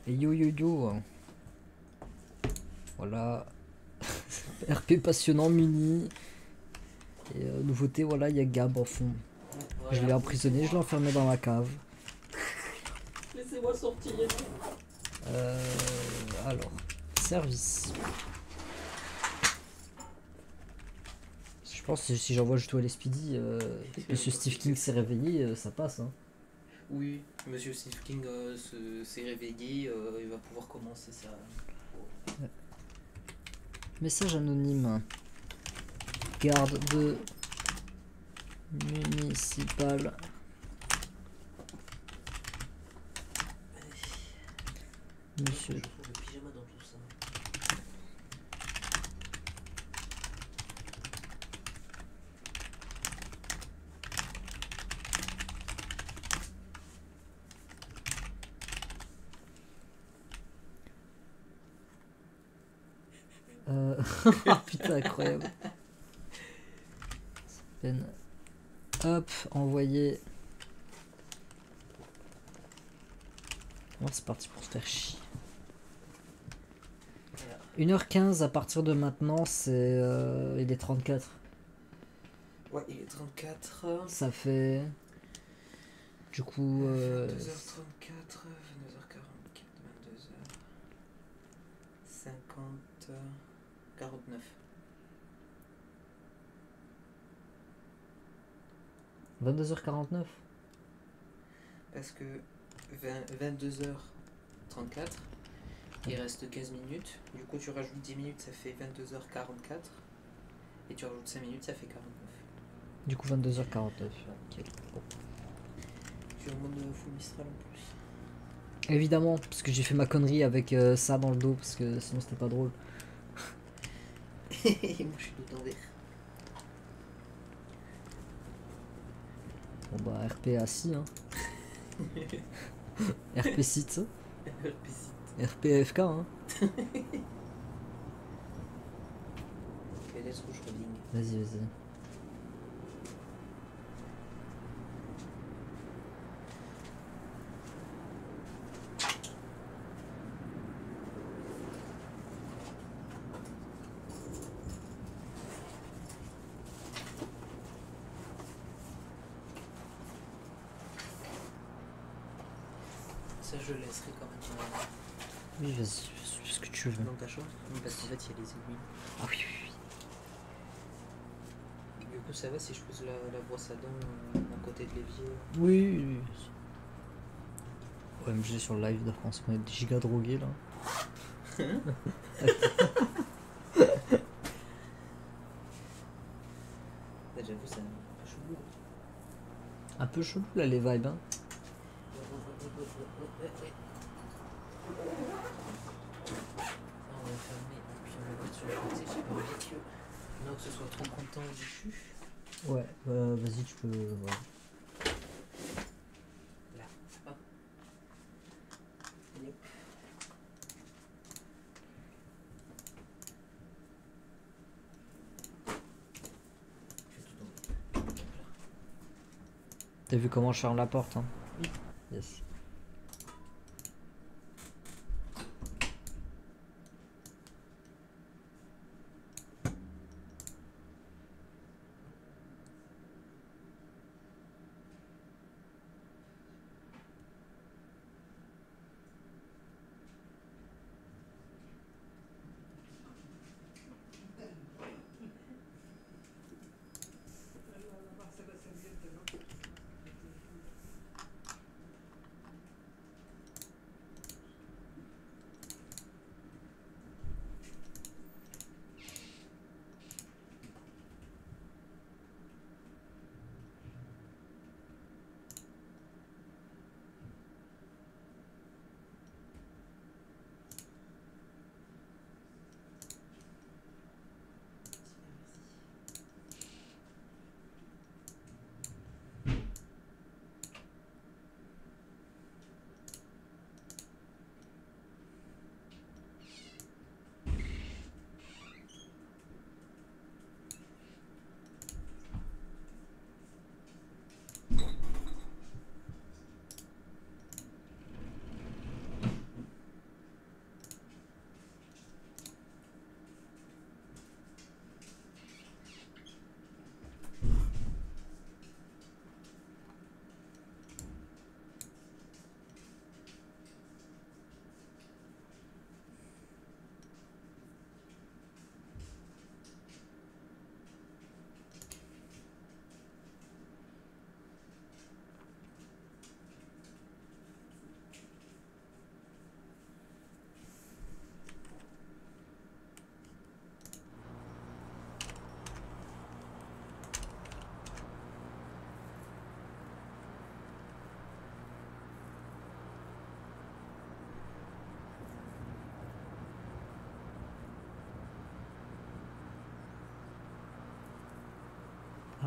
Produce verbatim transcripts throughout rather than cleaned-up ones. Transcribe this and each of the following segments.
Et yo yo yo. Voilà. R P passionnant, muni. Et euh, nouveauté, voilà, il y a Gab en fond. Voilà, je l'ai emprisonné, je l'ai enfermé dans la cave. Laissez-moi sortir. Euh, alors, service. Je pense que si j'envoie juste Wall Speedy, euh, Monsieur Steve King s'est réveillé, euh, ça passe. Hein. Oui, Monsieur Steve King euh, s'est réveillé, euh, il va pouvoir commencer ça. Ouais. Message anonyme. Garde de municipal. Monsieur. Je trouve le pyjama dans tout ça. Euh... Putain, incroyable. Peine. Hop, envoyer. Bon, c'est parti pour se faire chier. Voilà. une heure quinze à partir de maintenant, c'est euh, il est trente-quatre. Ouais, il est trente-quatre. Ça fait. Du coup. Euh... vingt-deux heures trente-quatre, vingt-deux heures quarante-quatre, vingt-deux heures cinquante, quarante-neuf. vingt-deux heures quarante-neuf. Parce que vingt-deux heures trente-quatre, il reste quinze minutes. Du coup, tu rajoutes dix minutes, ça fait vingt-deux heures quarante-quatre. Et tu rajoutes cinq minutes, ça fait quarante-neuf. Du coup, vingt-deux heures quarante-neuf. Okay. Bon. Je suis en mode full Mistral en plus. Évidemment, parce que j'ai fait ma connerie avec euh, ça dans le dos, parce que sinon c'était pas drôle. Et moi je suis tout en vert. Bon bah R P assis hein. R P site. R P site. R P F K hein. Ok, laisse rouge rolling. Vas-y, vas-y. Ça je le laisserai quand même. Euh... Oui, vas-y, fais ce que tu veux. Dans ta chambre. Parce qu'en fait il y a les aiguilles. Ah oui, oui, oui. Et du coup ça va si je pose la, la brosse à dents euh, à côté de l'évier. Oui, oui, oui. O M G sur le live de France, on est giga drogué là. J'avoue c'est un peu chelou. Un peu chelou là les vibes hein. On va fermer et puis on va mettre sur le côté, j'ai pas envie que non que ce soit trop content au dessus. Ouais, euh, vas-y tu peux. Ouais. Là, hop. Yep. T'as vu comment je ferme la porte hein? Oui. Yes.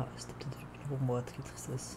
Ah, c'était peut-être fini pour moi, quelle tristesse.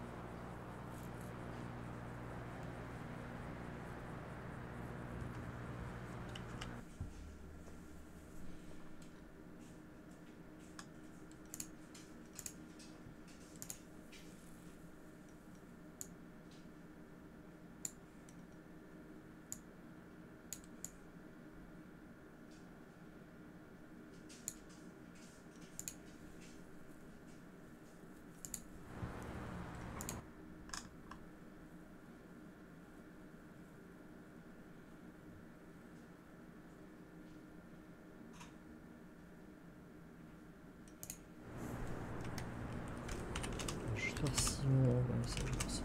Juste voir si on... Ouais, ça, je pense.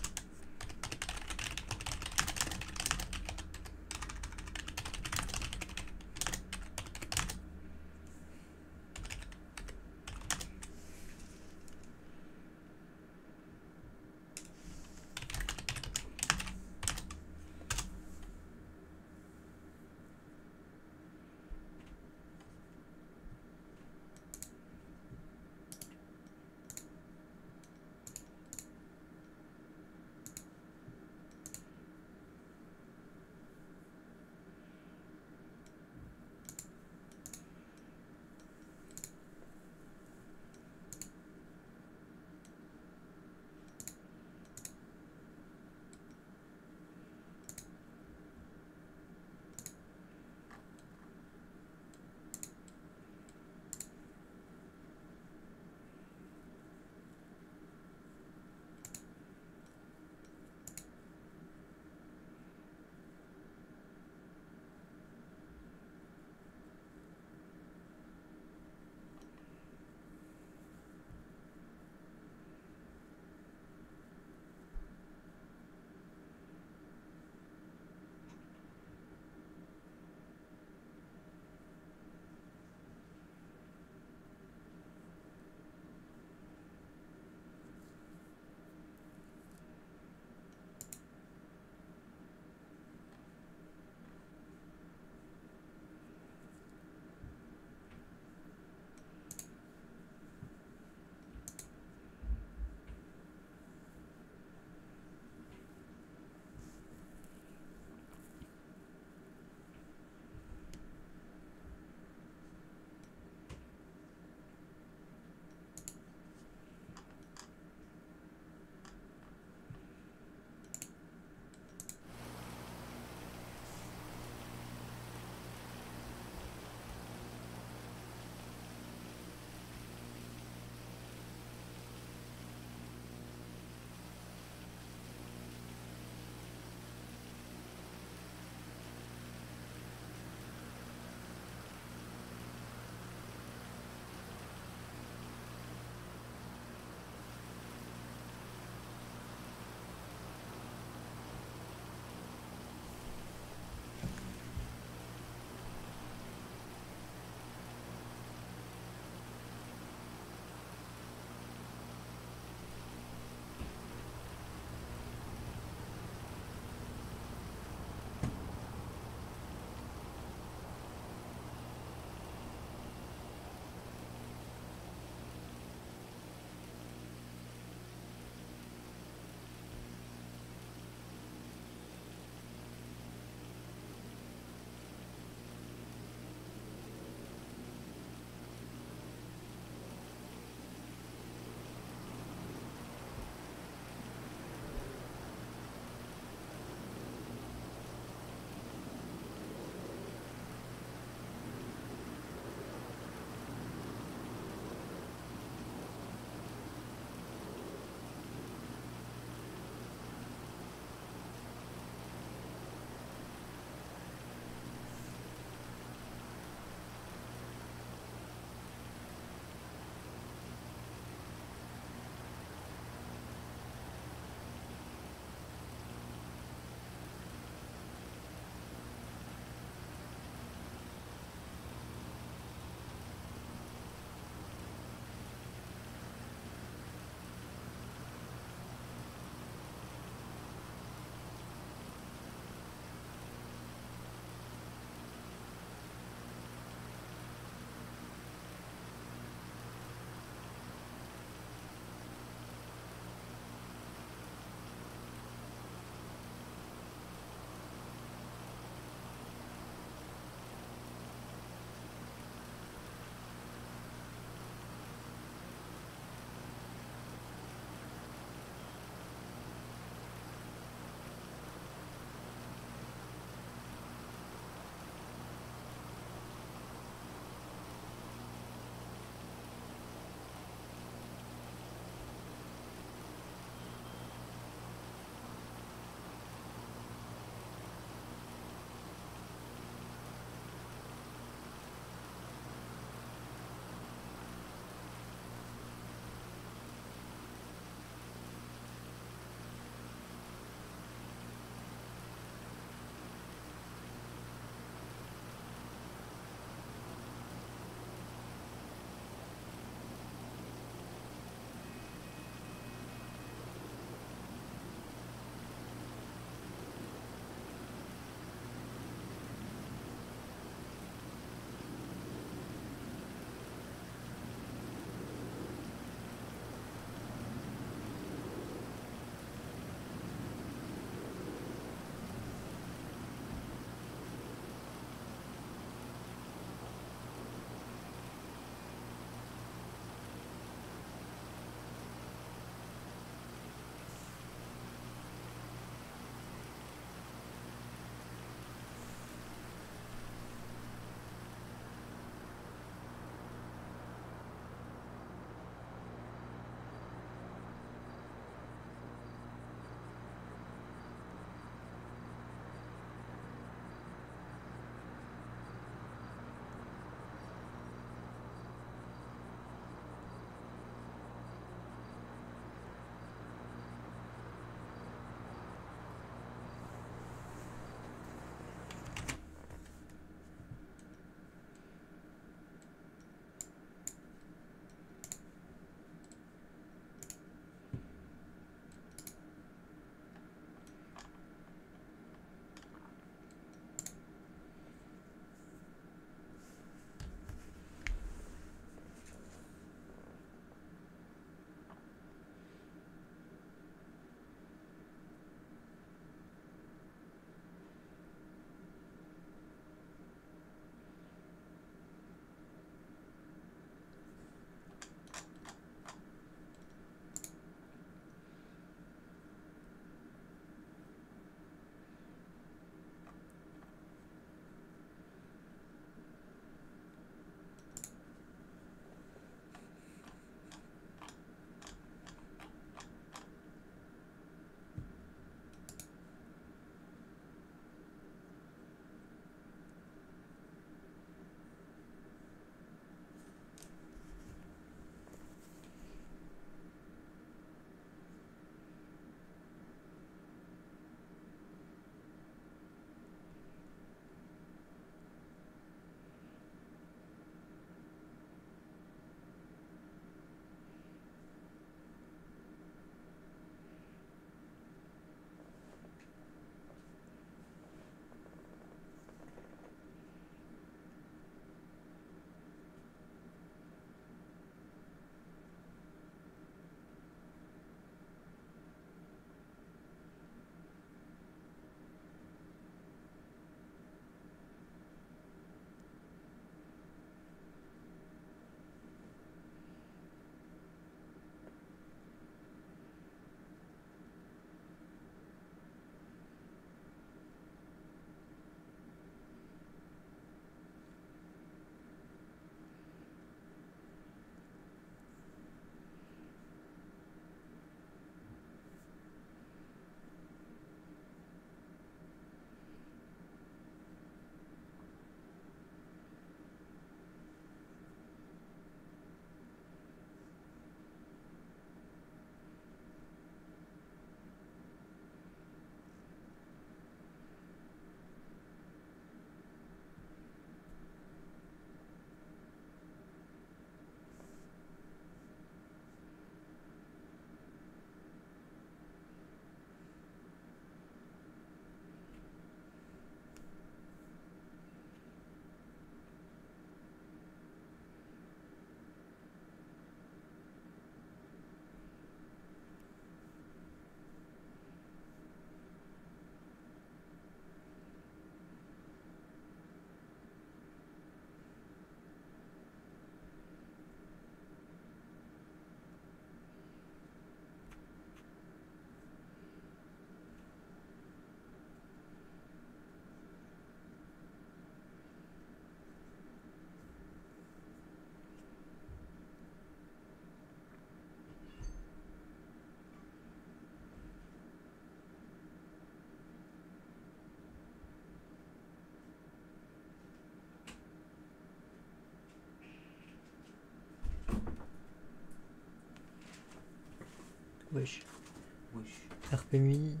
Wesh. Wesh. R P M I.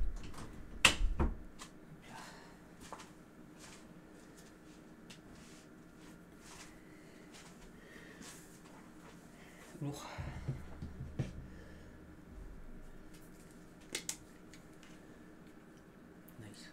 Lourd. Nice.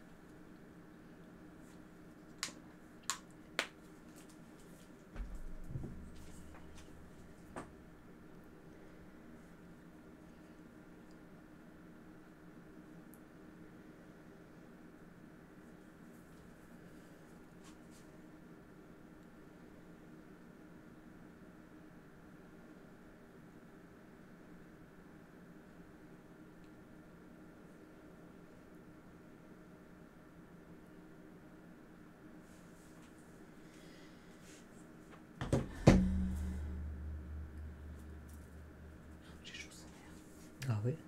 J'ai chaud sa mère. Ah ouais.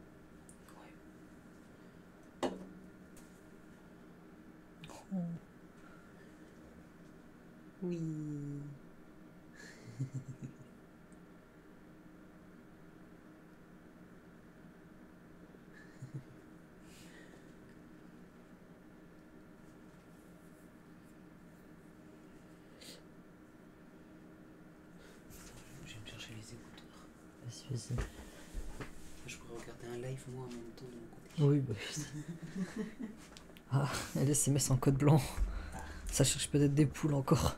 Ouais. Oh. Oui. Je vais me chercher les écouteurs. Vas-y, vas-y. Je pourrais regarder un live moi en même temps de mon côté. Oui, bah. Ah, elle S M S en code blanc. Ça cherche peut-être des poules encore.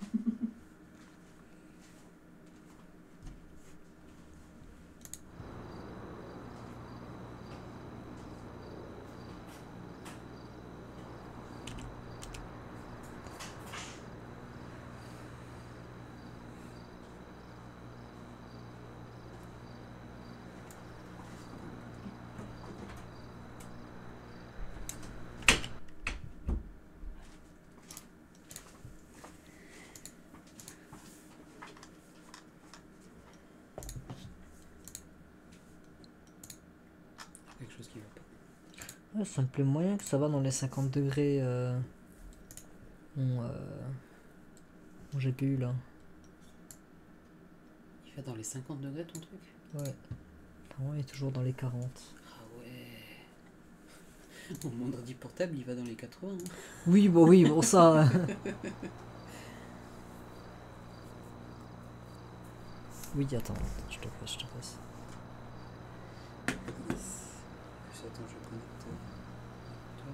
Quelque chose qui va pas. Ouais, ça me plaît moyen que ça va dans les cinquante degrés. Euh... Mon, euh... mon G P U là. Il va dans les cinquante degrés ton truc? Ouais. Apparemment, il est toujours dans les quarante. Ah ouais. Mon ordi portable il va dans les quatre-vingts. Hein. Oui, bon, oui, bon, ça. Oui, attends, attends, je te passe, je te passe. Plus attends, je connecte. Toi.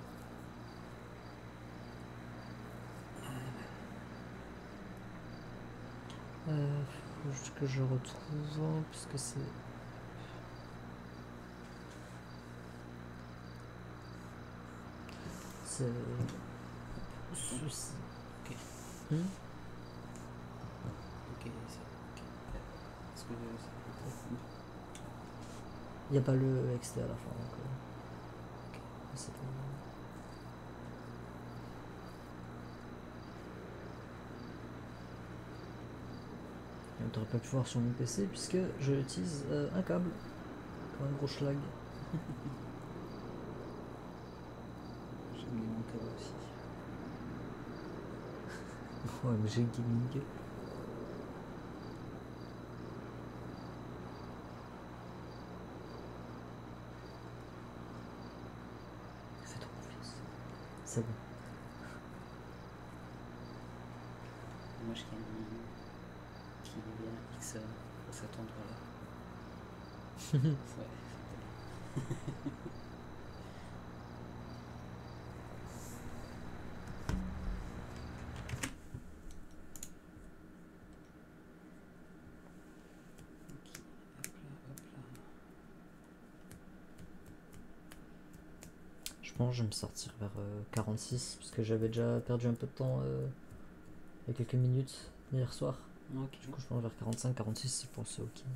Euh, faut juste que je retrouve, puisque c'est... C'est... Souci. Ok. Hmm Ok, c'est ok. Est-ce que c'est... Il n'y a pas le X T à la fin, donc... Euh... Ok. C'est pas... On t'aurait pas pu voir sur mon P C, puisque je utilise euh, un câble. Comme un gros schlag. J'aime les mon câble aussi. Ouais, mais j'ai le gaming. Fais-toi confiance. C'est bon. Moi je gagne qui est bien X à cet endroit-là. Ouais, ok, hop là, hop là. Je pense que je vais me sortir vers euh, quarante-six, parce que j'avais déjà perdu un peu de temps euh, il y a quelques minutes hier soir. Ok. Du coup, je pense vers quarante-cinq quarante-six, c'est pour ce ok.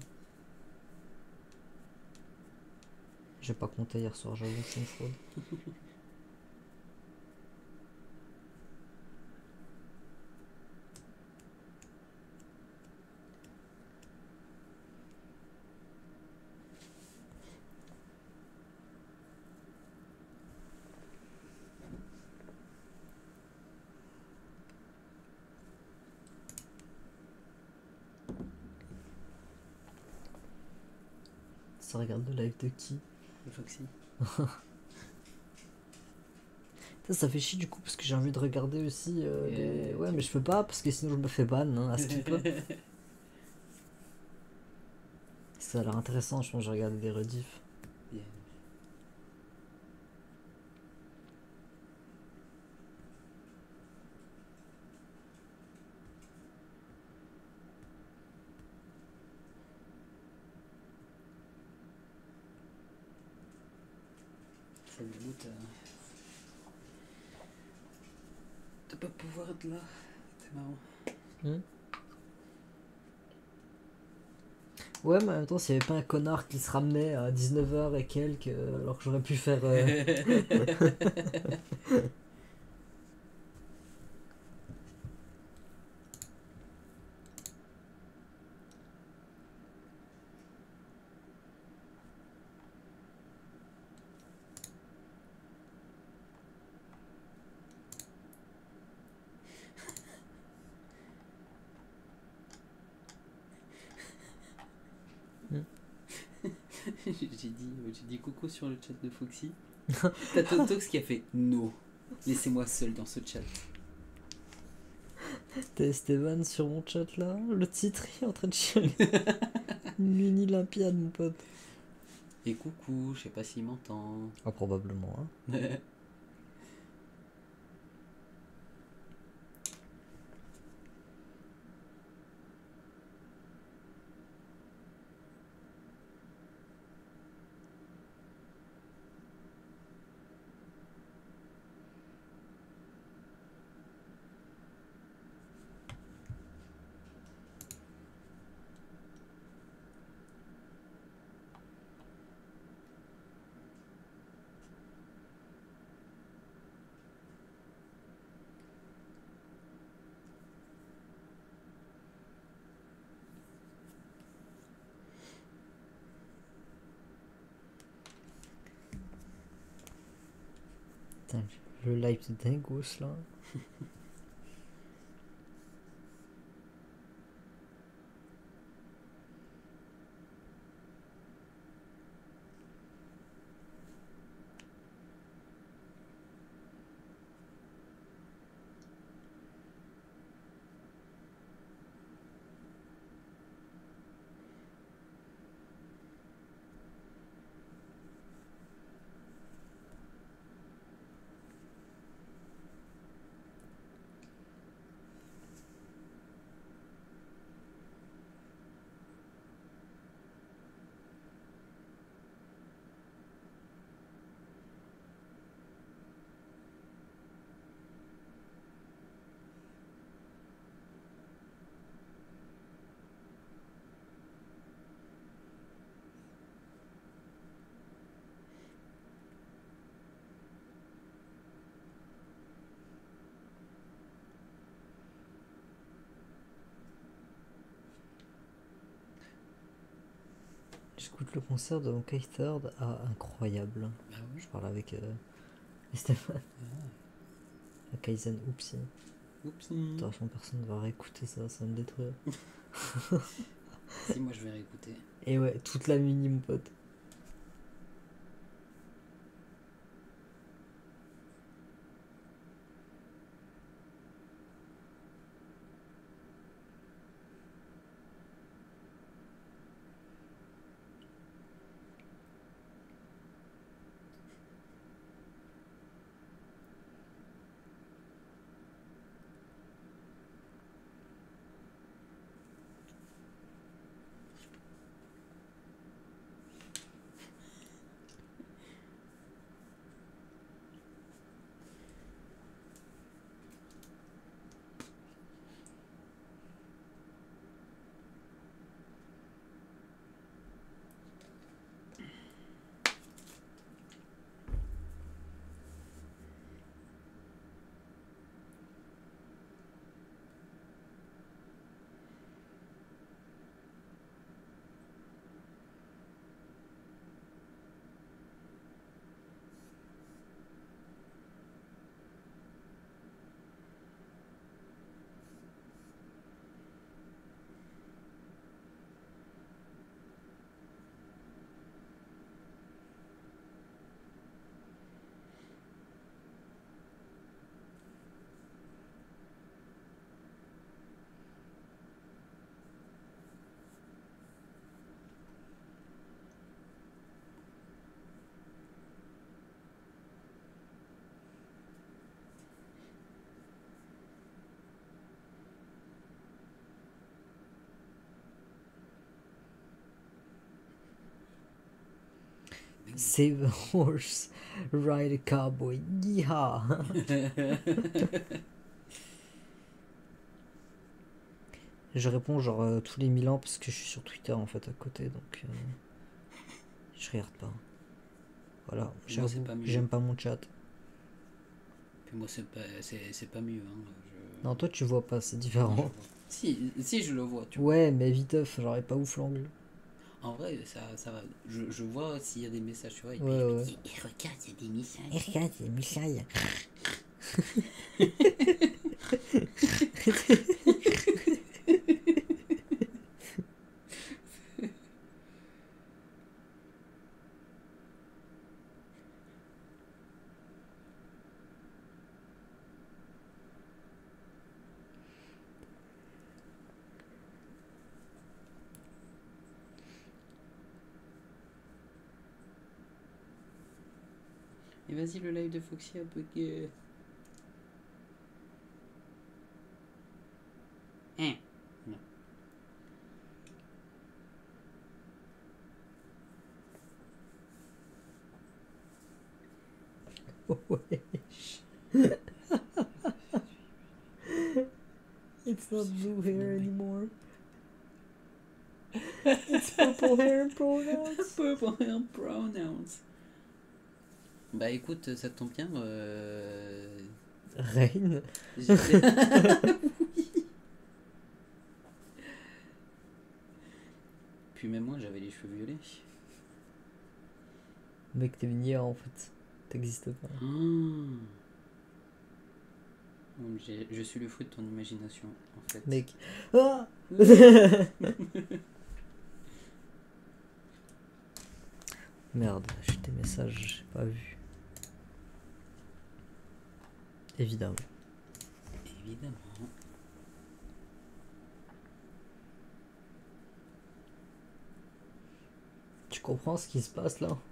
J'ai pas compté hier soir, j'avoue que c'est une fraude. Ça regarde le live de qui? Le Foxy. Ça, ça fait chier du coup parce que j'ai envie de regarder aussi euh, Yeah, les... Ouais tu- mais je peux pas parce que sinon je me fais ban hein, à skip. Ça a l'air intéressant, je pense que j'ai regardé des rediffs. Yeah. Ça me dégoûte euh, de pas pouvoir être là. C'est marrant. Hmm. Ouais mais en même temps s'il y avait pas un connard qui se ramenait à dix-neuf heures et quelques euh, alors que j'aurais pu faire... euh, j'ai dit, j'ai dit coucou sur le chat de Foxy. T'as Totox qui a fait no. Laissez-moi seul dans ce chat. T'as Esteban sur mon chat là, le titre il est en train de chialer. Une mini Olympiade mon pote. Et coucou, je sais pas s'il m'entend. Ah probablement hein. Putain, le live de Dingos là. J'écoute le concert de Monkey Third, ah incroyable. Ah oui. Je parle avec euh, Esteban. Ah. Kaizen Oupsi. Oupsie. Attention, personne ne va réécouter ça, ça va me détruire. Si, moi je vais réécouter. Et ouais, toute la mini mon pote. Save a horse, ride a cowboy, yeehaw. Je réponds genre euh, tous les mille ans parce que je suis sur Twitter en fait à côté, donc euh, je regarde pas. Voilà, Moi, j'avoue, c'est pas mieux. j'aime pas mon chat. Puis moi, c'est pas, c'est, c'est pas mieux. Hein. Je... Non, toi tu vois pas, c'est Je différent. vois. Si, si, je le vois, tu vois. Ouais, mais viteuf, genre est pas ouf l'angle. En vrai, ça, ça va. Je, je vois s'il y a des messages, tu vois. Et puis Ouais, je me ouais. dis, eh, regarde, il y a des messages. Et regarde, c'est Michael. Et vas-y, le live de Foxy a bugué. Hein. Non. Wesh. It's not blue hair anymore. It's purple hair and pronouns. Purple hair pronouns. Bah écoute, ça tombe bien. Euh... Rain. j'étais- Puis même moi, j'avais les cheveux violets. Mec, t'es venu hier en fait. T'existes pas. Ah. J'ai- Je suis le fruit de ton imagination, en fait. Mec. Ah. Merde, j'ai tes messages, j'ai pas vu. Évidemment. Évidemment. Tu comprends ce qui se passe là?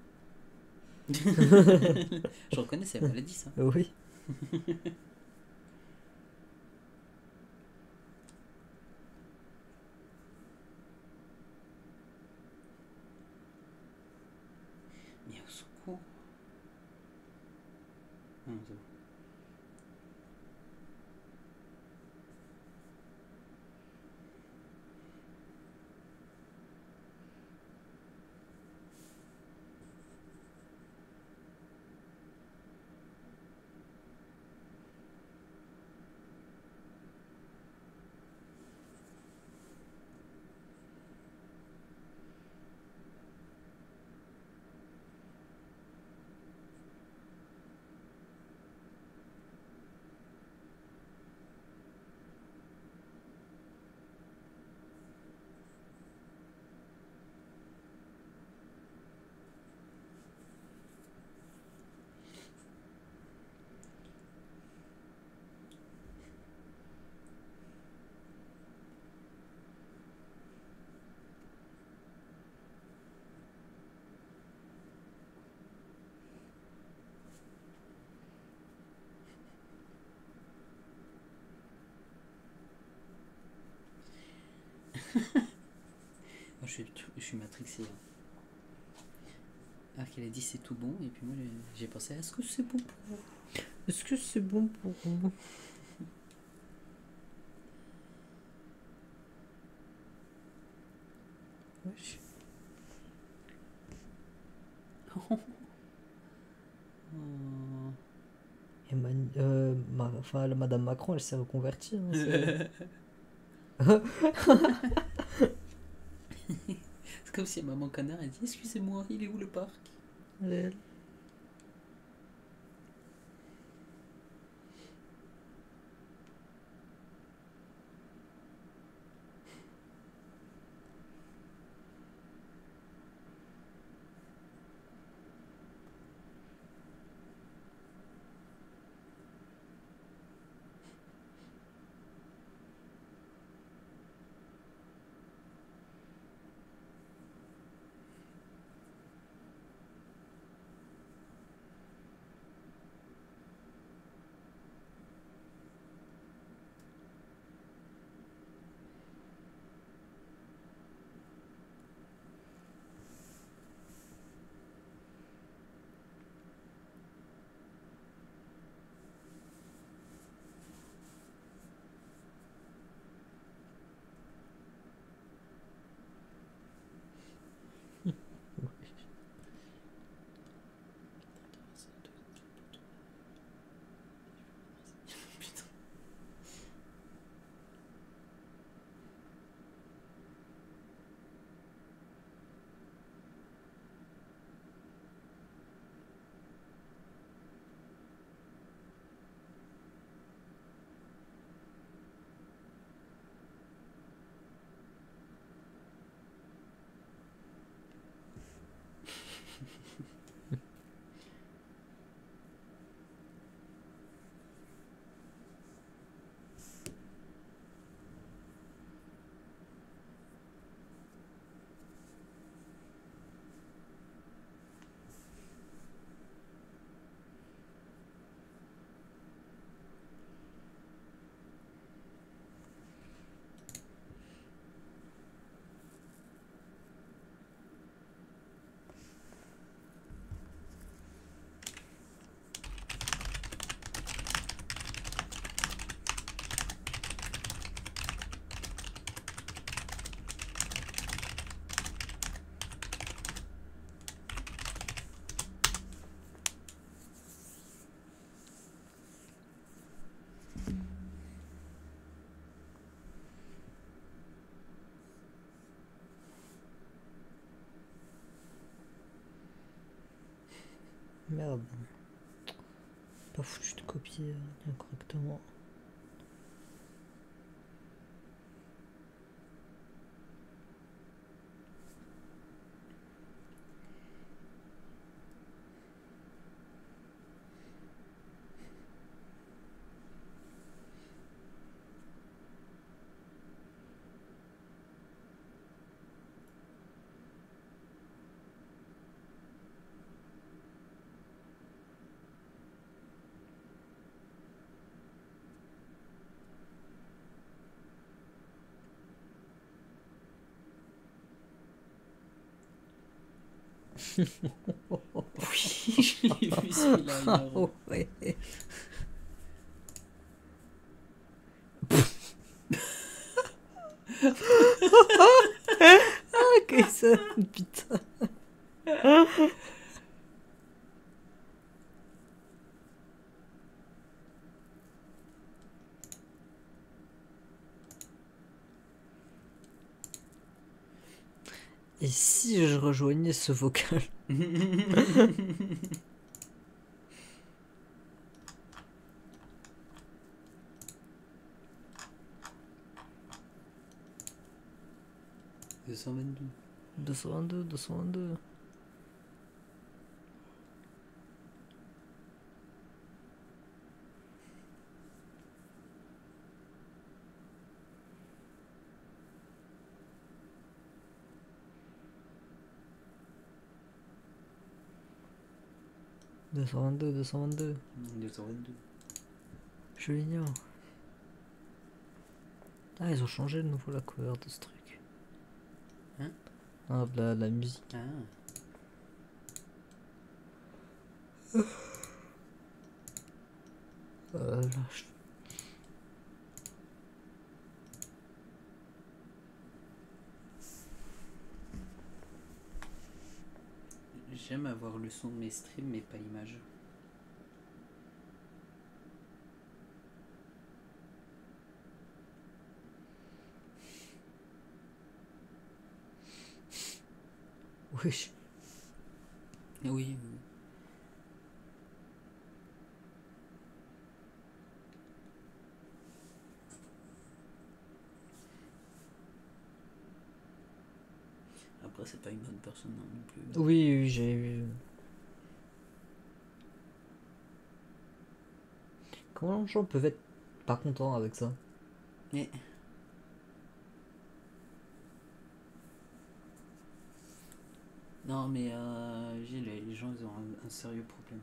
Je reconnais, c'est la maladie, ça. Oui. Mais au secours. Non, c'est bon. Moi, je suis, je suis matrixé. Hein. Alors qu'elle a dit c'est tout bon, et puis moi j'ai- j'ai pensé est-ce que c'est bon pour vous? Est-ce que c'est bon pour vous? Wesh. Oh. Emmanuel- euh, ma- enfin, la Madame Macron, elle s'est reconvertie. Hein, c'est- C'est comme si maman canard elle dit excusez-moi, il est où le parc? Elle- Merde. Pas foutu de copier euh, correctement. Oui, je l'ai vu celui-là. il Ah a- ouais. Ah que ça, putain. Et si je rejoignais ce vocal? deux cent vingt-deux. deux cent vingt-deux, deux cent vingt-deux. deux cent vingt-deux, deux cent vingt-deux. deux cent vingt-deux. Je l'ignore. Ah, ils ont changé de nouveau la cover de ce truc. Hein? Ah, de la, la musique. Ah. Euh, là, je- J'aime avoir le son de mes streams mais pas l'image. Oui. Oui, oui. Après, c'est pas une bonne personne non, non plus. Oui, oui, j'ai vu. Comment les gens peuvent être pas contents avec ça? Mais... Non, mais euh, j'ai- les, les gens ils ont un, un sérieux problème.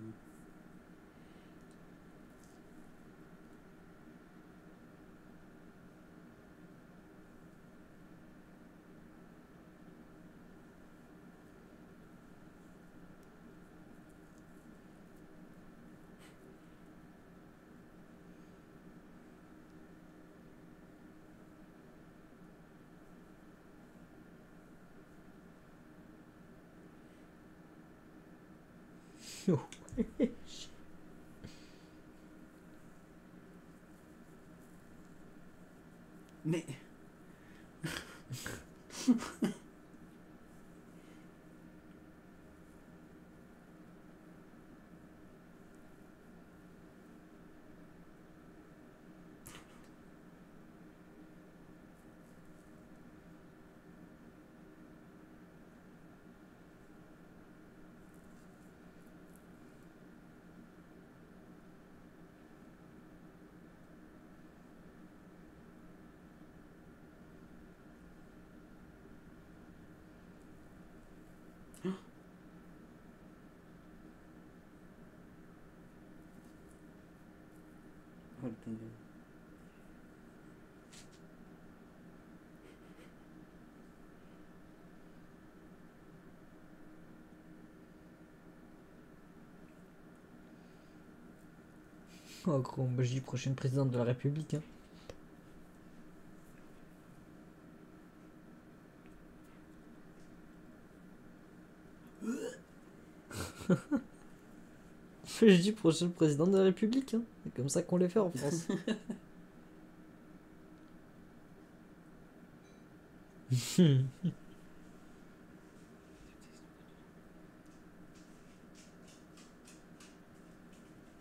Mais... Oh, le- Oh gros, moi je dis prochaine présidente de la République. Hein. Je dis prochaine présidente de la République. Hein. C'est comme ça qu'on les fait en France.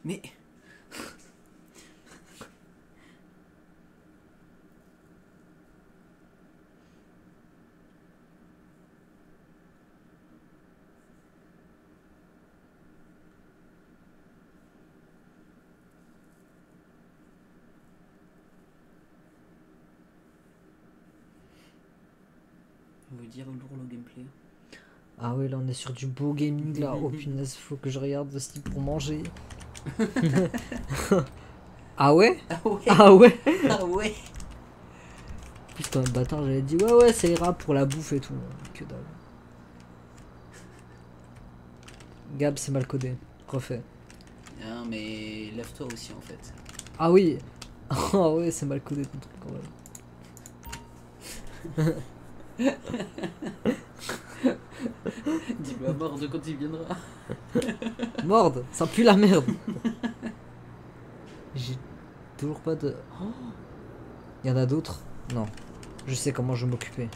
Mais. Je veux dire lourd le gameplay. Ah ouais, là on est sur du beau gaming là. Oh punaise, faut que je regarde aussi pour manger. Ah ouais? Ah ouais. Ah ouais? Ah ouais. Putain, le bâtard, j'avais dit ouais, ouais, ça ira pour la bouffe et tout. Que dalle. Gab, c'est mal codé. Refait. Non, mais lève-toi aussi en fait. Ah oui! Ah ouais, c'est mal codé ton truc quand même. Dis-le à mort de quand il viendra. Morde, ça pue la merde. J'ai toujours pas de. Oh, y en a d'autres? Non. Je sais comment je vais m'occuper.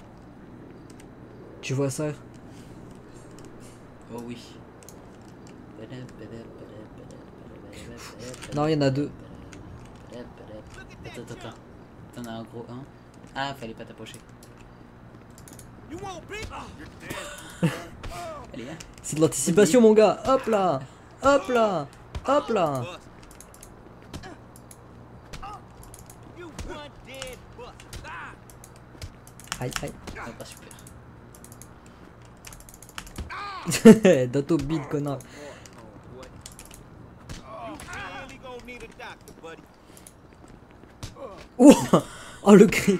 Tu vois ça? Oh oui. Non, il y en a deux. Attends, attends, attends. T'en as un gros un. Ah, fallait pas t'approcher. Allez, hein. C'est de l'anticipation, mon gars. Hop là! Hop là! Hop là! Aïe, aïe. Ah, pas super. Dato bide, connard. Oh, oh le crit.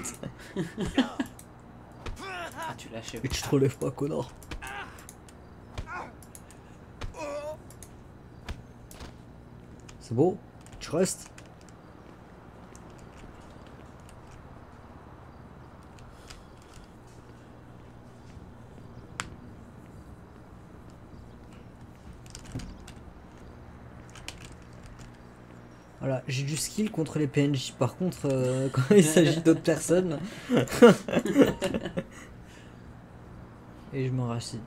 Ah, tu lâches. Et tu te relèves pas, connard. C'est beau? Tu restes? Voilà, j'ai du skill contre les P N J. Par contre, euh, quand il s'agit d'autres personnes. Et je me rassis.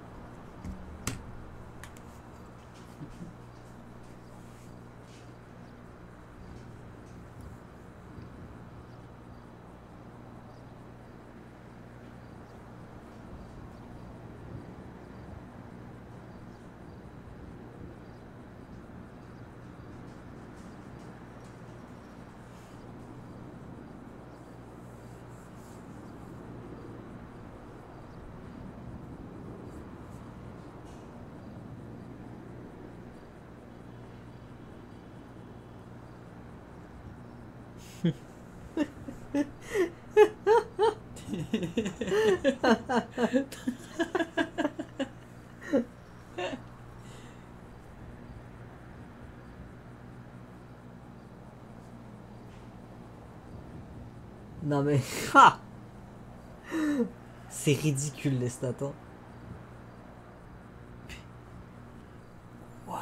Non mais... Ah, c'est ridicule les stats. Hein. What?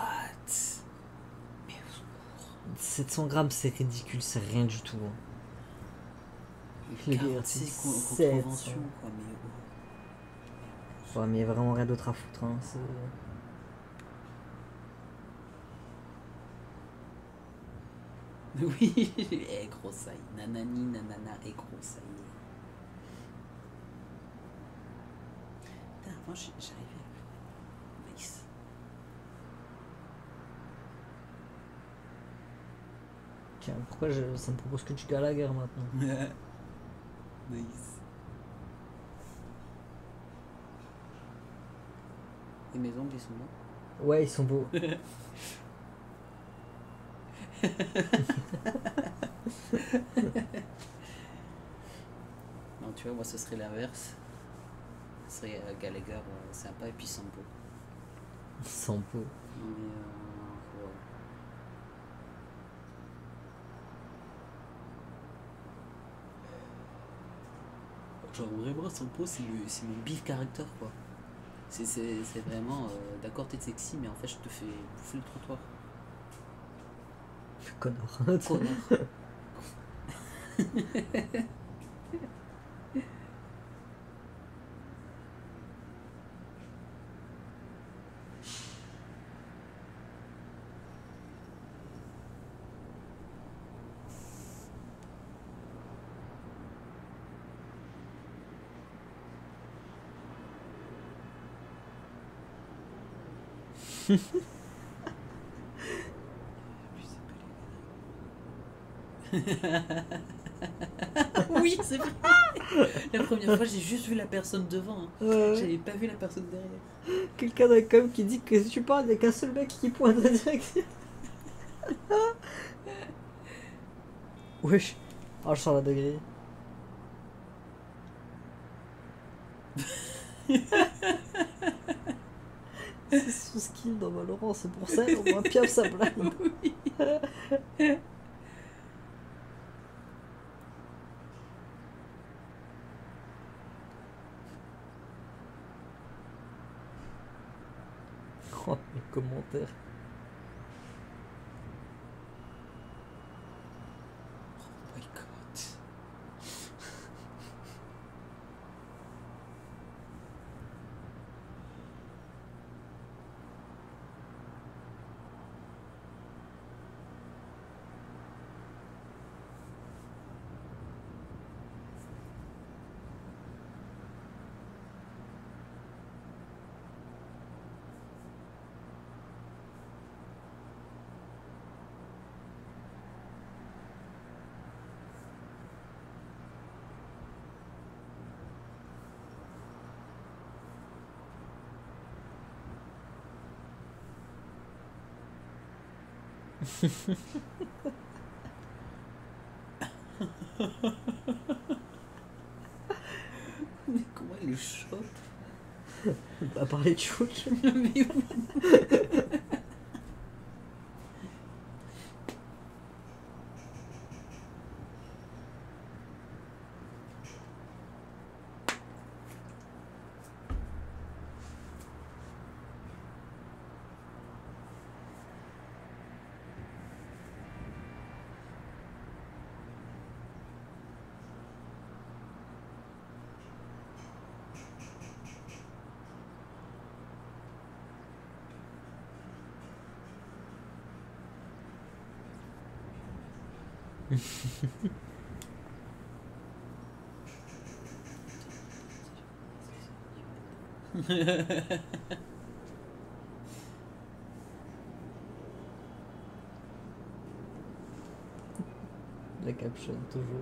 sept cents grammes, c'est ridicule, c'est rien du tout. Hein. Les gars, quarante-six c'est con- sept, contraventions, ça. quoi, mais oh. Ouais, mais il y a vraiment rien d'autre à foutre. Hein. c'est- Oui, eh gros saï. Nanani, nanana, et gros saï. Putain, avant j'ai- j'arrivais à... Nice. Tiens, pourquoi je... ça me propose que tu gagnes la guerre maintenant? Nice. Et mes ongles ils sont là. Ouais, ils sont beaux. Non, tu vois, moi ce serait l'inverse. Ce serait euh, Gallagher euh, sympa et puis Sampo. Sans peau. Mais euh, ouais. Genre vraiment Sampo c'est le- c'est mon beef character quoi. C'est c'est- c'est vraiment euh, d'accord t'es sexy mais en fait je te fais bouffer le trottoir. Connard. Connard. Oui, c'est vrai. La première fois, j'ai juste vu la personne devant. Hein. Ouais. J'avais pas vu la personne derrière. Quelqu'un d'un com qui dit que si tu parles, il n'y a qu'un seul mec qui pointe la direction. Wesh. Oh, je sens la degré. C'est son skill dans Valorant, c'est pour ça, on voit Piaf sa blague. Oui. Oh, les commentaires. Oh my god. Mais comment il le chope? Bah, parler de chouch. Mais oui. La caption, toujours.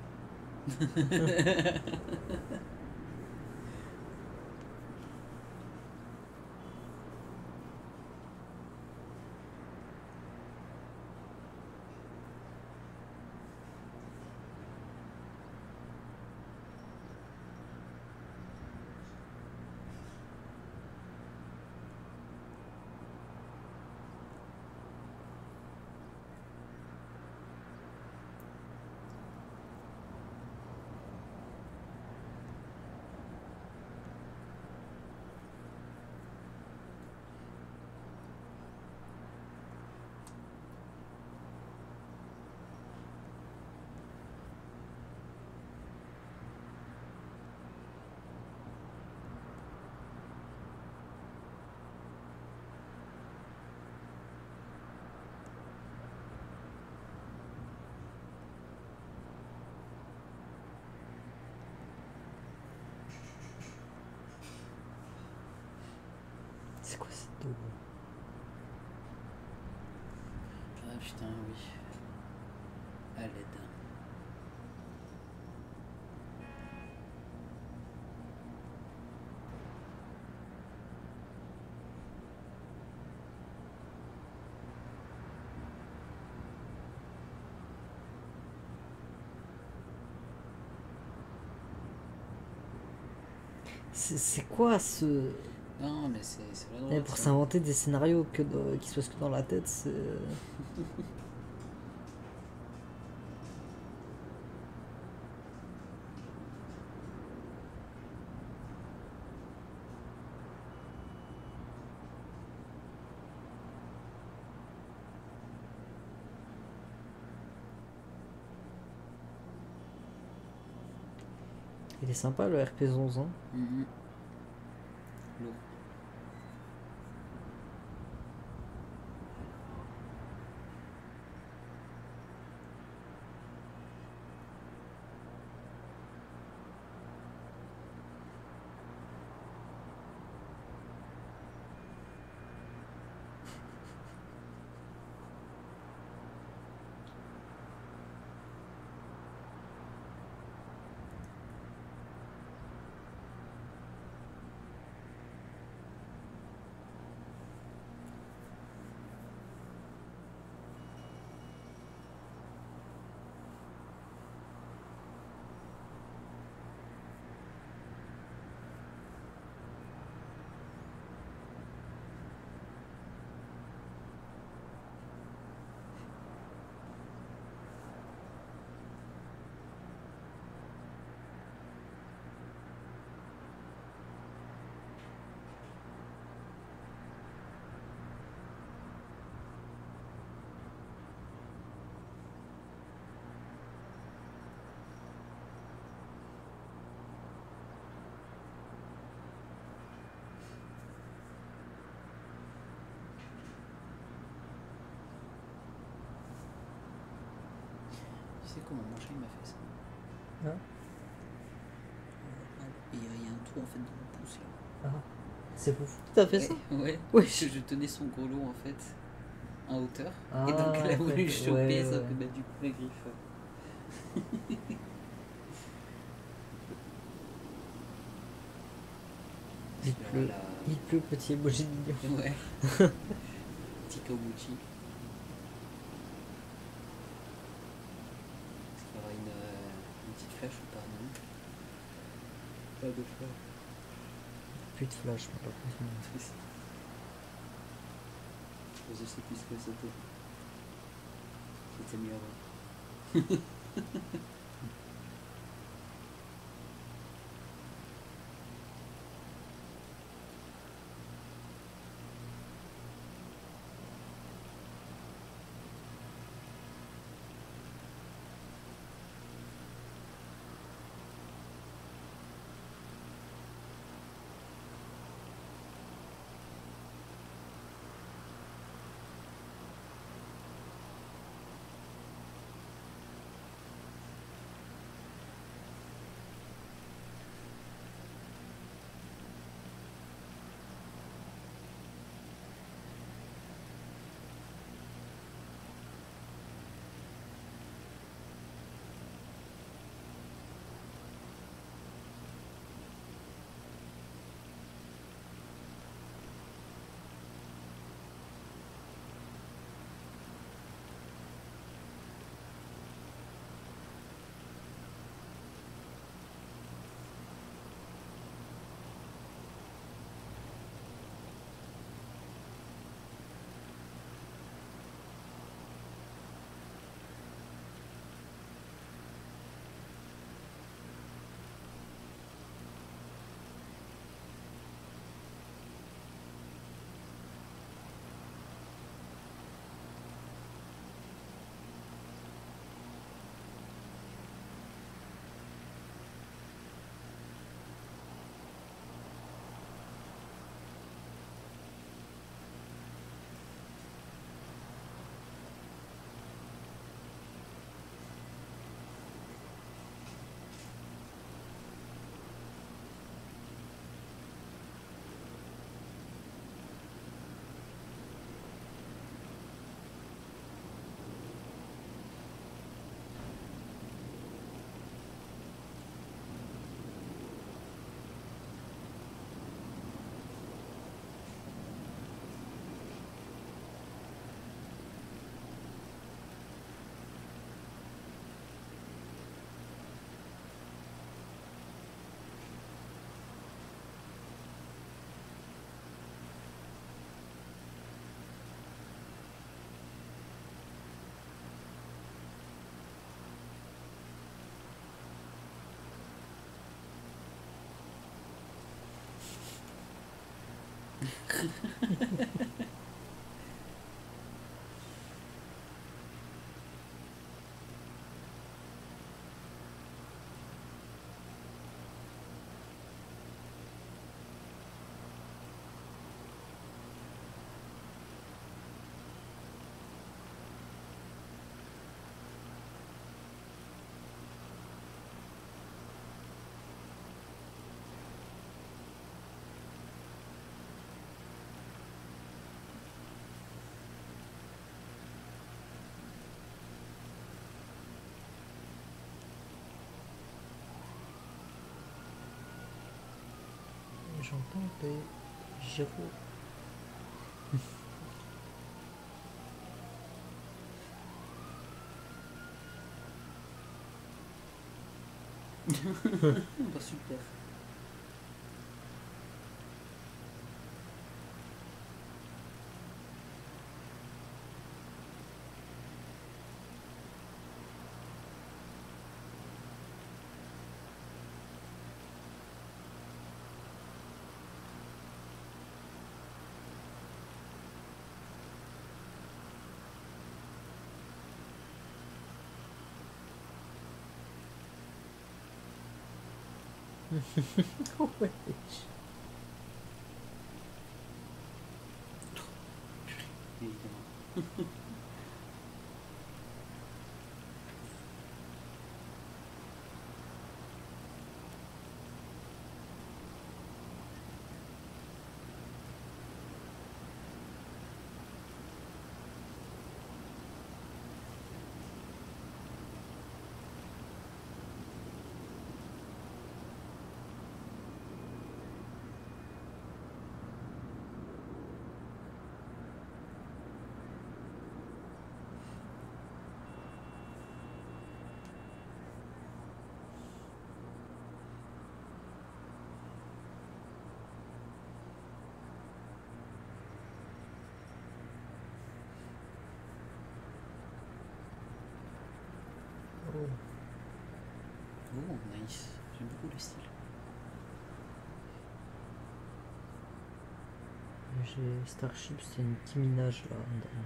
C'est quoi cette double? Ah putain, oui. À l'aide. C'est c'est quoi ce. Non, mais c'est c'est la Eh, droite. pour ça. s'inventer des scénarios que de- qui se passent que dans la tête, c'est. Il est sympa le R P onze, hein. Mhm. Lourd. sais comment mon chat il m'a fait ça. Hein? Et il y, a- il y a un trou en fait dans mon pouce là. Ah, c'est fou. T'as fait Ouais, ça? ouais. Ouais. Parce que je tenais son gros lot en fait en hauteur. Ah, et donc elle a voulu ouais, le choper, ouais, sauf ouais. que bah, du coup la griffe. euh, Il parce que pleut. là, Il pleut, petit emoji de mignon. la- Ouais. Petit Kobuchi. Est-ce qu'il y aura une, euh, une petite flèche ou pas? Non. Pas de flèche. Plus de flash, mais pas plus. Triste. Je sais plus ce que c'était. C'était mieux avant. J'entends des gyros. Bah, super. Ouais. Évidemment. Oh, nice. J'aime beaucoup le style. J'ai Starship, c'est une Nicki Minaj là.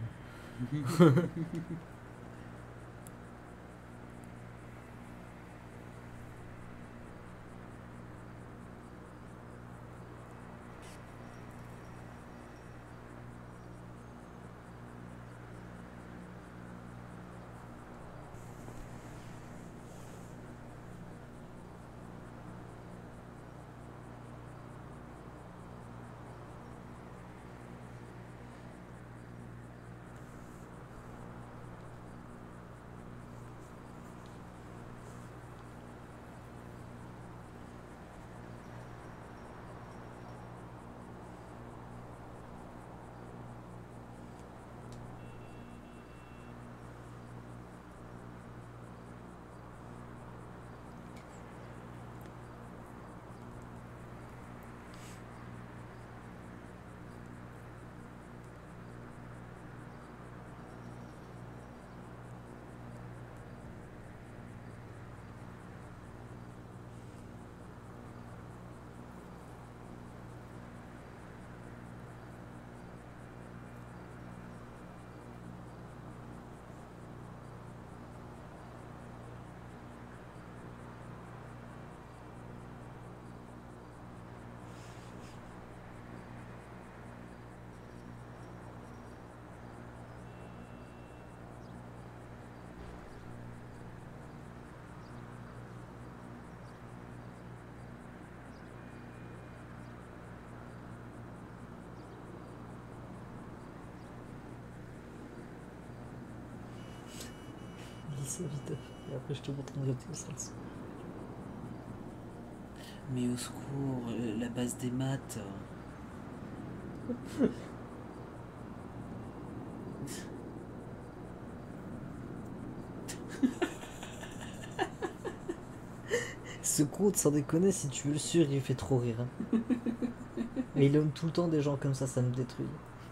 Ça vite et après je te montrerai tout ça. Mais au secours, euh, la base des maths. Ce compte, sans déconner, si tu veux le suivre, il fait trop rire. Hein. Mais il aime tout le temps des gens comme ça, ça me détruit.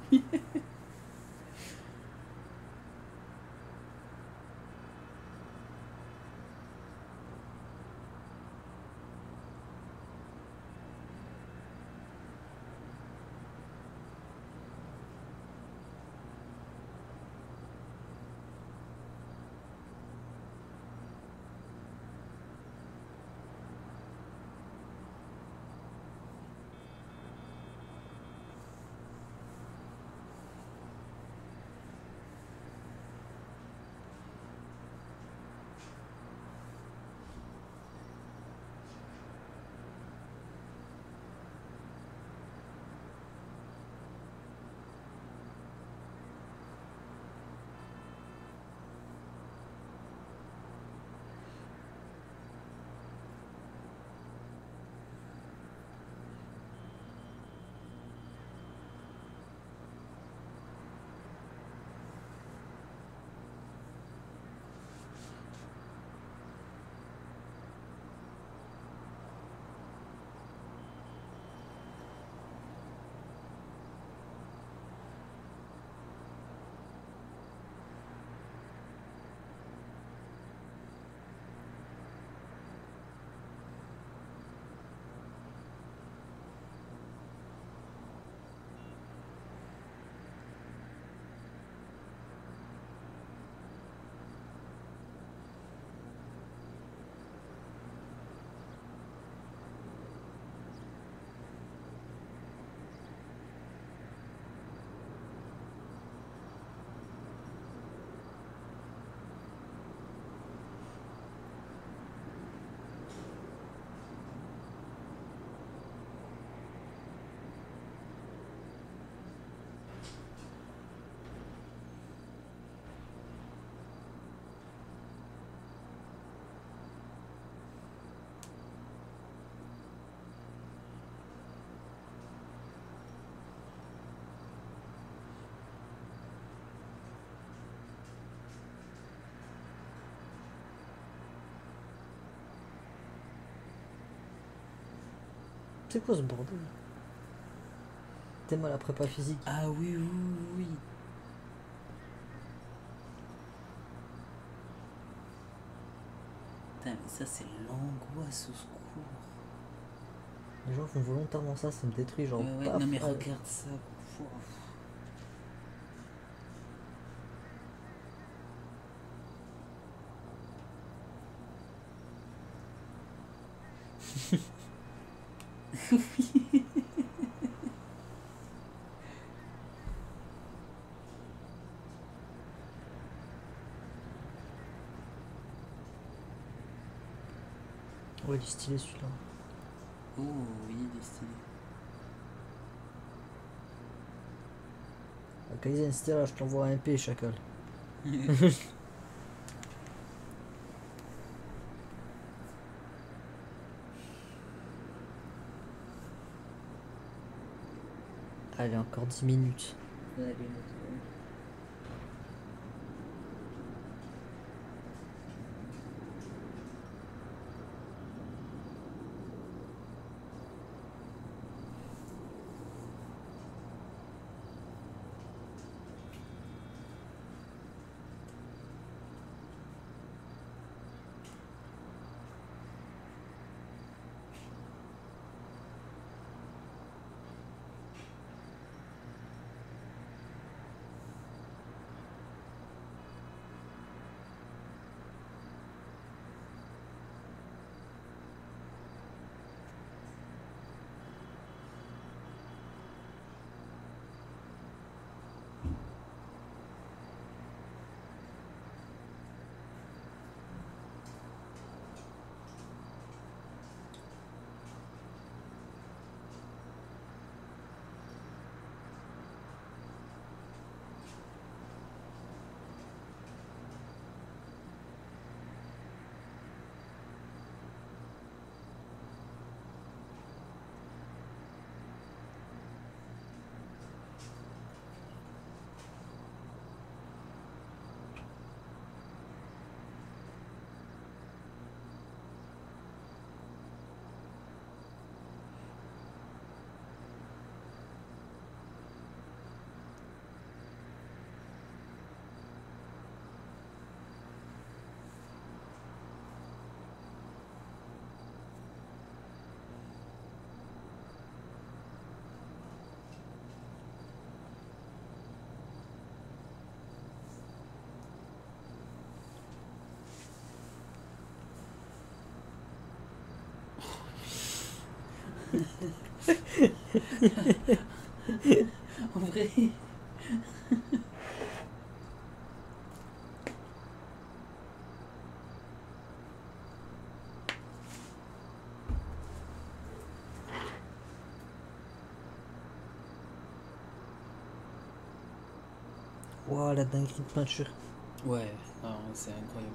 C'est quoi ce bordel? T'aimes à la prépa physique? Ah oui, oui, oui. Putain, mais ça, c'est l'angoisse au secours. Les gens font volontairement ça, ça me détruit. Genre, Ouais, ouais, paf, non, mais ah, regarde ça. Pouah. ouais, il est stylé celui-là. Oh, oui, il est stylé. À Kaizen Stella, je t'envoie un P, chacal. Allez, encore dix minutes. Allez, en vrai. Waouh, la dinguerie de peinture. Ouais, non, c'est incroyable.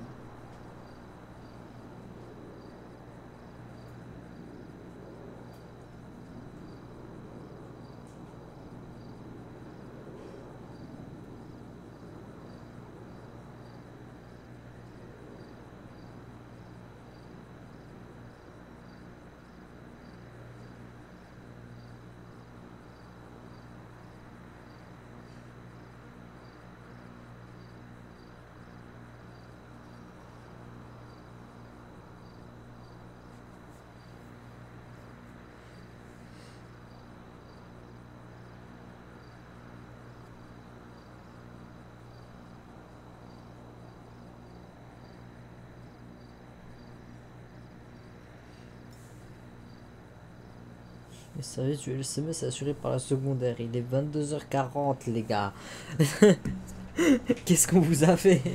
Mais sérieux, tu es le S M S assuré par la secondaire. Il est vingt-deux heures quarante, les gars. Qu'est-ce qu'on vous a fait?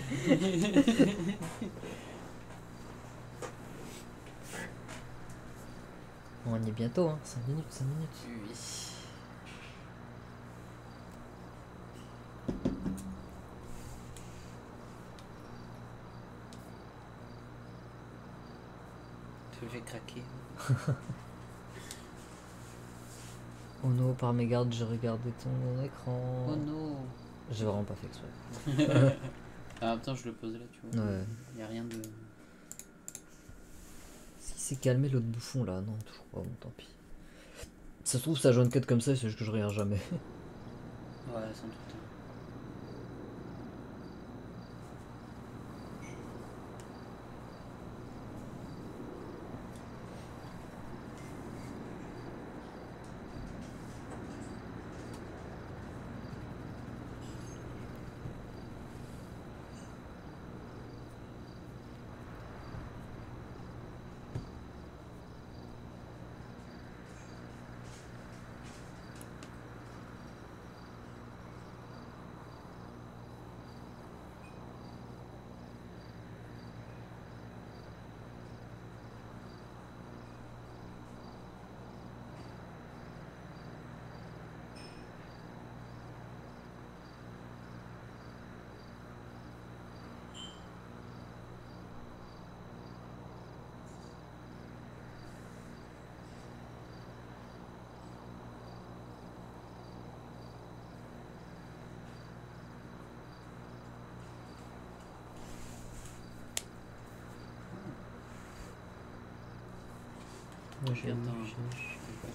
Bon, on y est bientôt, hein. cinq minutes, cinq minutes. Oui. Je vais craquer. Oh non, par mégarde, j'ai regardé ton écran. Oh non. J'ai vraiment pas fait exprès. En même temps, je le pose là, tu vois. Ouais. Il n'y a rien de. Est-ce qu'il s'est calmé l'autre bouffon là? Non, toujours pas, bon, tant pis. Ça se trouve, ça jaune cut comme ça, c'est juste que je regarde jamais. Ouais, sans doute. Ouais, j'ai Regarde, vu, attends. j'ai vu.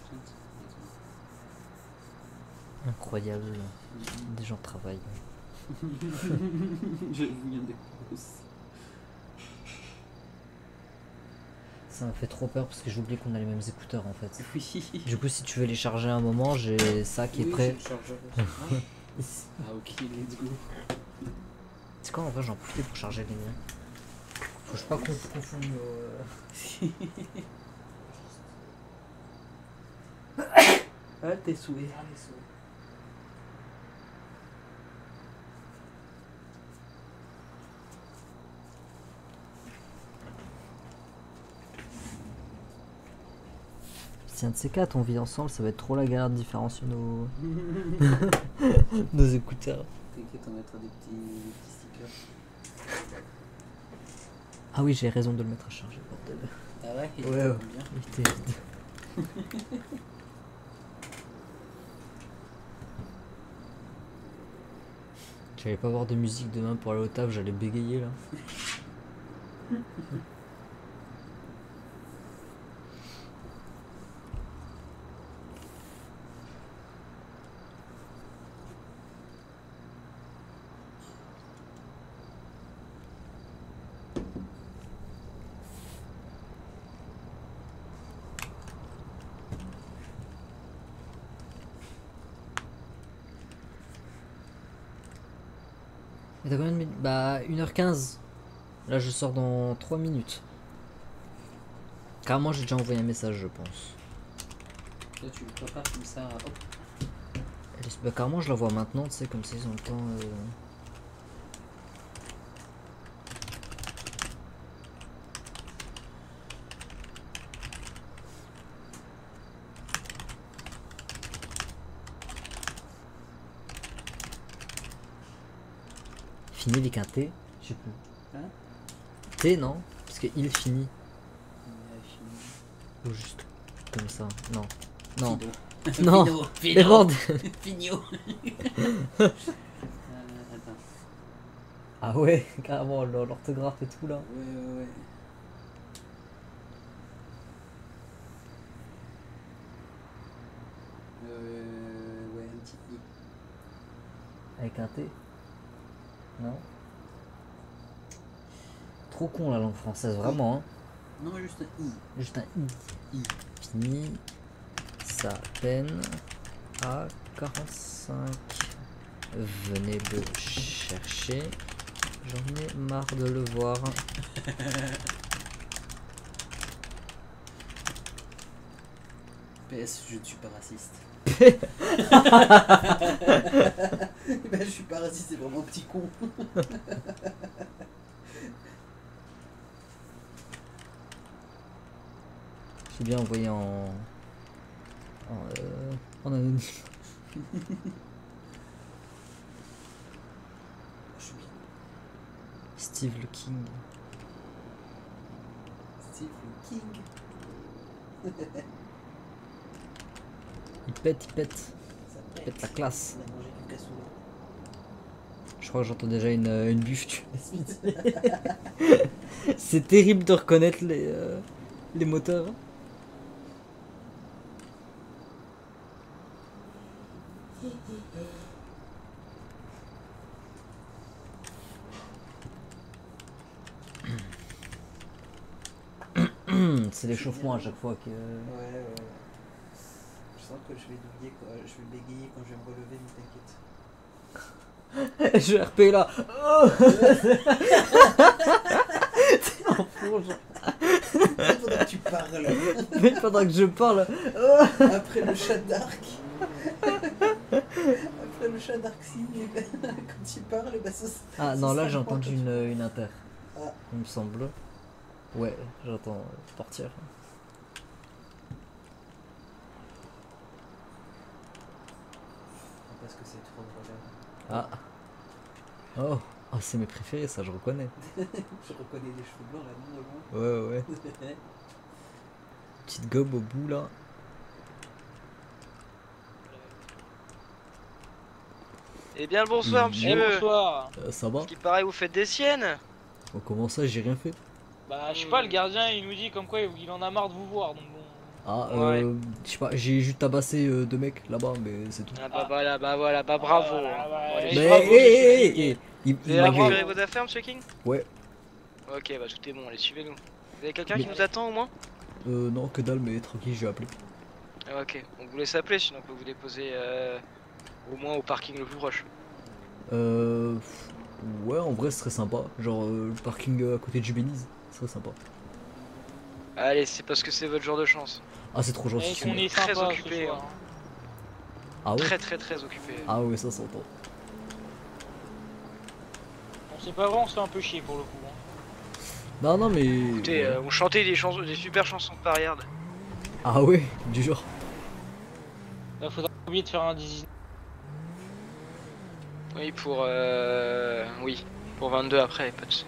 Incroyable, Mhm. des gens travaillent. J'avoue, il y a des grosses. Ça m'a fait trop peur parce que j'ai oublié qu'on a les mêmes écouteurs en fait. Oui. Du coup, si tu veux les charger à un moment, j'ai ça qui est Oui, prêt. j'ai le chargeur aussi. Ah ok, let's go. C'est quoi en vrai, j'en profite pour charger les miens. Faut que je pas qu'on confonde nos. Ah, tes souhaits. Ah, les sauts. Si un de ces quatre on vit ensemble, ça va être trop la galère de différencier nos, nos écouteurs. T'inquiète, on mettra des petits, des petits stickers. Ah oui, j'ai raison de le mettre à charger, bordel. Ah ouais, il Ouais, est ouais. bien. Il était vide. J'allais pas avoir de musique demain pour aller au taf, j'allais bégayer là. Et t'as combien de minutes? Bah une heure quinze. Là je sors dans trois minutes. Carrément j'ai déjà envoyé un message je pense. Là, tu le prépares comme ça. Hop. Elle est- Bah carrément je la vois maintenant, tu sais, comme ça ils ont le temps. euh, Fini les quintés. Je sais plus. Hein? T non? Parce que il finit. On a fini. Ou juste comme ça. Non. Non. Fido. Non. Fido. Mais Fido. bordel. Fido. Euh, attends. Ah ouais, carrément l'orthographe et tout là. Ouais, ouais, ouais. Euh, ouais, un petit i. Avec un T. Non. Trop con la langue française, vraiment. Hein. Non, juste un i. Juste un I. I. Fini sa peine à quarante-cinq. Venez le chercher. J'en ai marre de le voir. P S, je ne suis pas raciste. Ben, je suis pas raciste, c'est vraiment un petit con. J'ai bien envoyé en. En, euh, en anonyme. Je suis bien. Steve le King. Steve le King. Il pète, il pète. Ça Il pète la classe. On a mangé du cassoulet. Je crois que j'entends déjà une, euh, une buffe. Tu vois. C'est terrible de reconnaître les, euh, les moteurs. C'est l'échauffement à chaque fois que. Ouais, ouais, ouais. Je sens que je vais douiller, quoi. Je vais bégayer quand je vais me relever, mais t'inquiète. Je R P là. Oh T'es en fond, genre. Pendant que tu parles. Mais pendant que je parle. Après le chat d'arc. Après le chat d'arc signe, quand il parle, bah ça. Ah ça non, là sera j'ai moi entendu quand une, tu- une inter. Ah. Il me semble. Ouais, j'entends partir. Parce que c'est trop drôle. Ah. Oh, oh c'est mes préférés, ça je reconnais. Je reconnais les cheveux blancs là, non, au Ouais, ouais. loin. Petite gobe au bout là. Eh bien le bonsoir Mm. monsieur. Eh bonsoir. Euh, ça va? Ce qui paraît vous faites des siennes. Oh, comment ça, j'ai rien fait? Bah je sais pas, le gardien il nous dit comme quoi il en a marre de vous voir donc bon. Ah, Ouais. euh, je sais pas, j'ai juste tabassé euh, deux mecs là-bas, mais c'est tout. Ah bah voilà, bah voilà, bah bravo. Ah, voilà, hein. bah, Bon, allez, et Mais bravo, hé, monsieur hé, King. hé, hé, il, Vous il avez m'avait. récupéré vos affaires, monsieur King? Ouais, Ok, bah tout est bon, allez, suivez-nous. Vous avez quelqu'un Mais- qui nous attend au moins? euh, non, que dalle, mais tranquille, j'ai appelé. Ah, ok, on vous laisse appeler, sinon on peut vous déposer euh, au moins au parking le plus proche. Euh. pff, Ouais, en vrai, ce serait sympa. Genre, euh, le parking euh, à côté de Jubéniz, ce serait sympa. Allez, c'est parce que c'est votre jour de chance. Ah, c'est trop gentil. Et c'est qu'on moi. est Très sympa occupé, ce soir. hein. Ah ouais? Très très très occupé. Ah ouais, ça s'entend. On sait pas vrai, on se fait un peu chier pour le coup. hein. Non, non, mais. Écoutez, ouais. euh, on chantait des chansons, des super chansons de Pariard. Ah ouais, du genre. Là, faudra pas oublier de faire un dix-neuf. Oui, pour euh... oui, pour vingt-deux après, pas de soucis.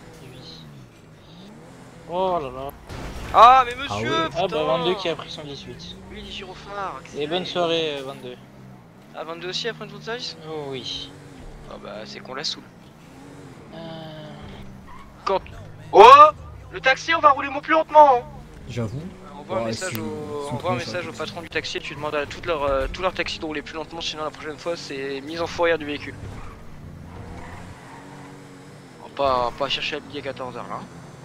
Oh là là. Ah mais monsieur, ouais. Ah putain. bah vingt-deux qui a pris son dix-huit. Lui il est sur au phare. Et bonne soirée euh, vingt-deux. Ah vingt-deux aussi après une jour de service? Oh oui. Ah bah c'est qu'on la saoule. Euh... Quand... Oh, le taxi, on va rouler moins plus lentement. Hein. J'avoue. On envoie un Ouais, message, c'est- au... ils sont on envoie un trop message ça. au patron du taxi et tu demandes à toutes leurs, euh, tous leurs taxis de rouler plus lentement, sinon la prochaine fois c'est mise en fourrière du véhicule. On va pas, on va pas chercher à midi à quatorze heures là.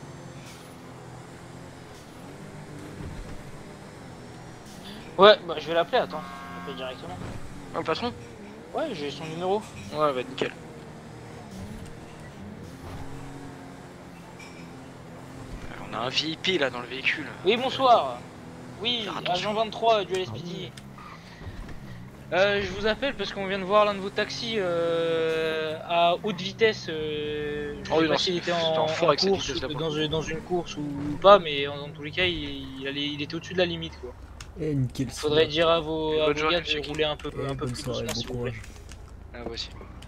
Ouais, bah je vais l'appeler, attends. Je vais directement. Ah, le patron? Ouais, j'ai son numéro. Ouais, bah nickel. On a un V I P là dans le véhicule. Oui, bonsoir. Oui, Faire attention. agent vingt-trois du L S P D. Euh, je vous appelle parce qu'on vient de voir l'un de vos taxis euh, à haute vitesse. Euh, je Oh sais oui, pas non, s'il c'était- était c'était en, en fort en avec cette course, vitesse-là, ou pour dans, dans une course ou pas, mais en, dans tous les cas, il, il, allait, il était au-dessus de la limite. Quoi. Eh, nickel. Il faudrait dire à vos, Et à bonne vos journée, gars monsieur de King. rouler un peu, Eh, un peu bonne plus soirée, doucement, bon s'il vous plaît. courage. Ah, voici.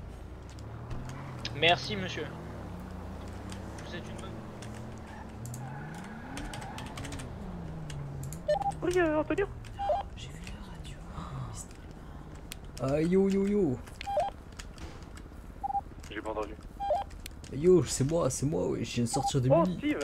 Merci, monsieur. Je vous souhaite une bonne... Oui, euh, Antonio. J'ai vu la radio. Ah, yo, yo, yo. J'ai pas entendu. Yo, c'est moi, c'est moi, ouais. Je viens de sortir de Oh, Muni. Steve.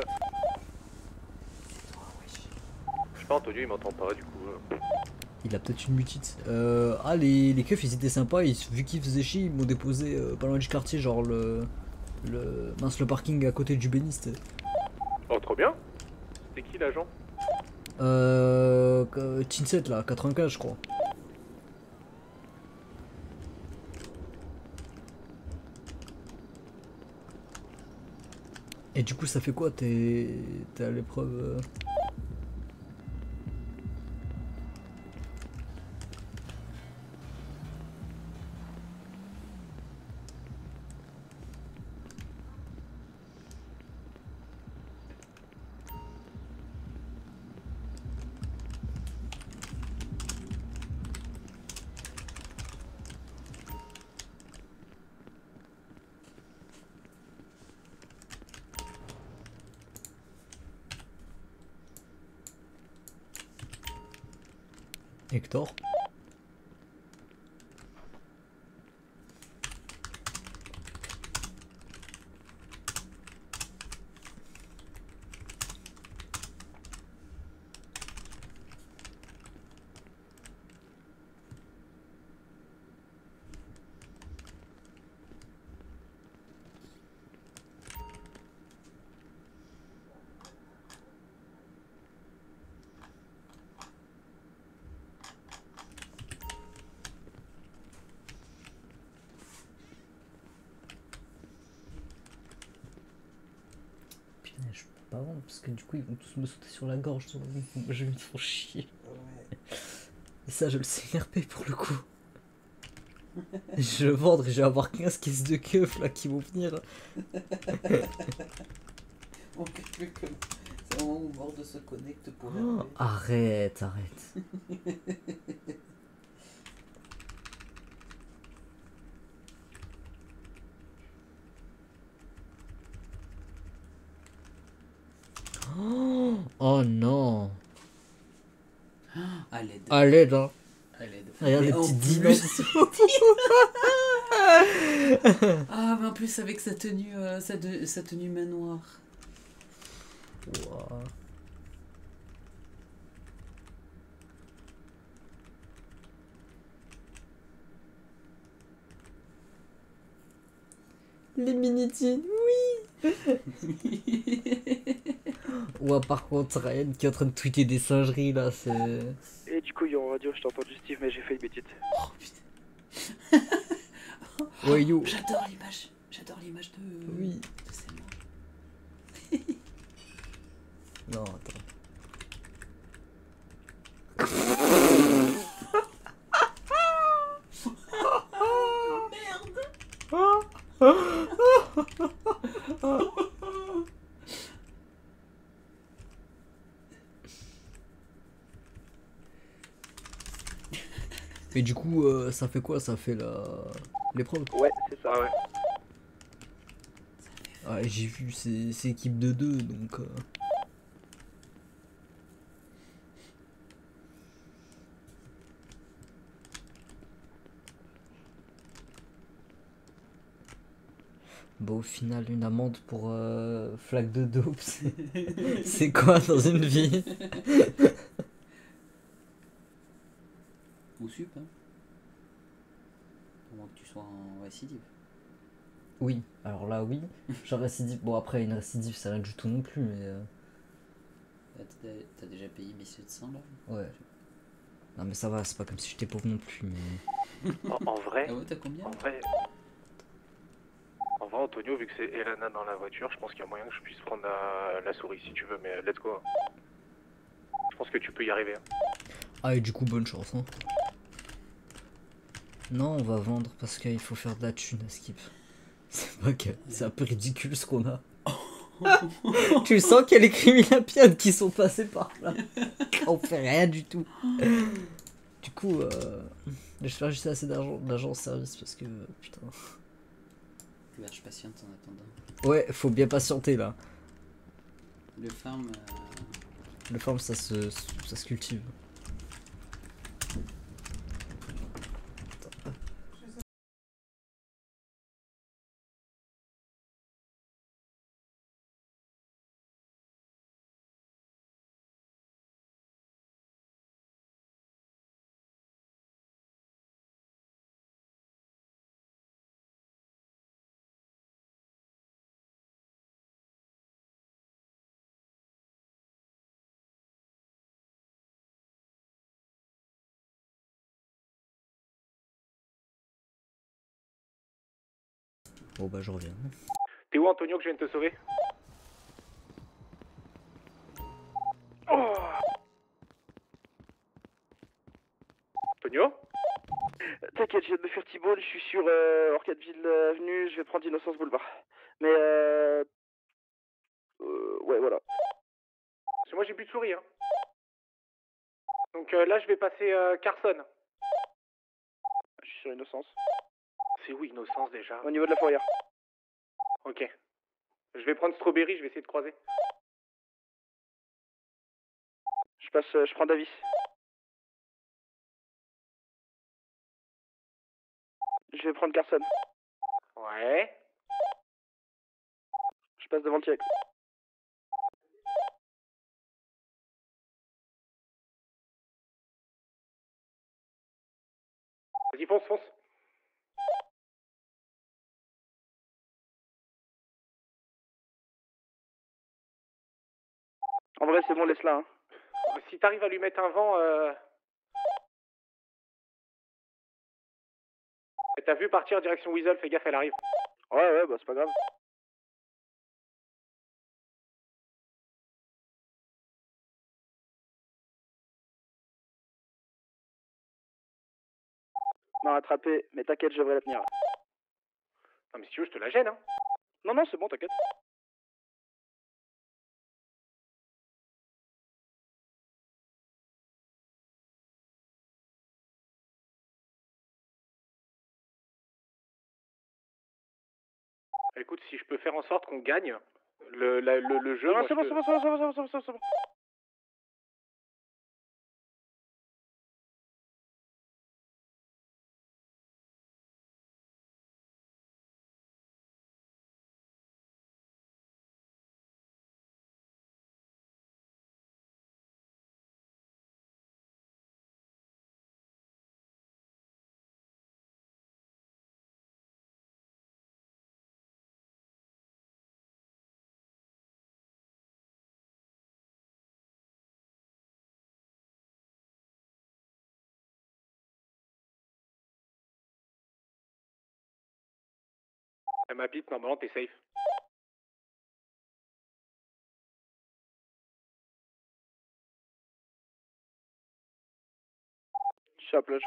Je sais pas, Antonio, il m'entend pas, du coup. euh. Il a peut-être une mutite. Euh, ah, les, les keufs, ils étaient sympas. Ils, vu qu'ils faisaient chier, ils m'ont déposé euh, pas loin du quartier, genre le. Le. Mince, le parking à côté du béniste. Oh, trop bien. C'est qui l'agent? Euh. Tinset là, quatre-vingt-quinze, je crois. Et du coup, ça fait quoi? T'es t'es à l'épreuve euh Hector? Putain, je peux pas vendre parce que du coup ils vont tous me sauter sur la gorge. Je vais me faire chier. Et ça, je le sais R P pour le coup. Je vais vendre et je vais avoir quinze caisses de keufs là qui vont venir. On calcule comme. C'est au moment où Mord se connecte pour Oh, appeler. arrête, arrête. Oh, oh non. À l'aide. À l'aide, hein. À l'aide. Regarde les Et en petites plus- dimensions. Ah, mais en plus avec sa tenue, euh, sa, de- sa tenue main noire. Ouah. Les mini-teens, oui. Ouais, par contre, Ryan qui est en train de tweeter des singeries là, c'est. Et du coup, il y a en radio, je t'ai entendu Steve, mais j'ai fait une bêtise. Oh putain. Ouais, yo. J'adore l'image. J'adore l'image de. Oui. de Selma. Non, attends. Mais du coup, euh, ça fait quoi? Ça fait la l'épreuve? Ouais, c'est ça. Ah ouais. Ah, j'ai vu, c'est c'est équipe de deux, donc. euh, Bon, au final, une amende pour euh, flaque de dope, c'est- c'est quoi dans une vie? Ou sup, hein. Au moins que tu sois en récidive. Oui, alors là, oui. Genre récidive. Bon, après, une récidive, c'est rien du tout non plus, mais. euh, Là, T'as t'as déjà payé mille sept cents là? Ouais. Non, mais ça va, c'est pas comme si j'étais pauvre non plus, mais. En, en vrai, Ah ouais, t'as combien? en vrai, en vrai, Antonio, vu que c'est Elana dans la voiture, je pense qu'il y a moyen que je puisse prendre la, la souris si tu veux, mais let's go. Je pense que tu peux y arriver. hein. Ah, et du coup, bonne chance, hein. Non, on va vendre parce qu'il faut faire de la thune à Skip. C'est pas que. C'est un peu ridicule ce qu'on a. Tu sens qu'il y a les criminels qui sont passés par là. On fait rien du tout. Du coup, euh, j'espère juste assez d'argent de l'agent service parce que putain. Bah, je patiente en attendant. Ouais, faut bien patienter là. Le farm. euh, Le farm ça se, ça se cultive. Bon bah je reviens. T'es où, Antonio, que je viens de te sauver? Oh Antonio? T'inquiète, je viens de me faire T-ball, je suis sur euh, Orchardville Avenue, je vais prendre Innocence Boulevard. Mais euh... euh ouais, voilà. Parce que moi j'ai plus de souris. Hein. Donc euh, là je vais passer euh, Carson. Je suis sur Innocence. C'est où Innocence déjà? Au niveau de la fourrière. Ok. Je vais prendre Strawberry, je vais essayer de croiser. Je passe, euh, je prends Davis. Je vais prendre Carson. Ouais. Je passe devant le T-Rex. Vas-y, fonce, fonce. En vrai, c'est bon, laisse là. Hein. Si t'arrives à lui mettre un vent... Euh... T'as vu partir direction Weasel, fais gaffe, elle arrive. Ouais, ouais, bah c'est pas grave. M'a rattrapé, mais t'inquiète, je devrais la tenir. Non mais si tu veux, je te la gêne, hein. Non, non, c'est bon, t'inquiète. Écoute, si je peux faire en sorte qu'on gagne le, la- le, le jeu... Non, non, moi, c'est je bon, te- c'est bon, c'est bon, c'est bon, c'est bon, c'est bon, c'est bon. Elle m'a bip, normalement t'es safe. Je suis à la plage.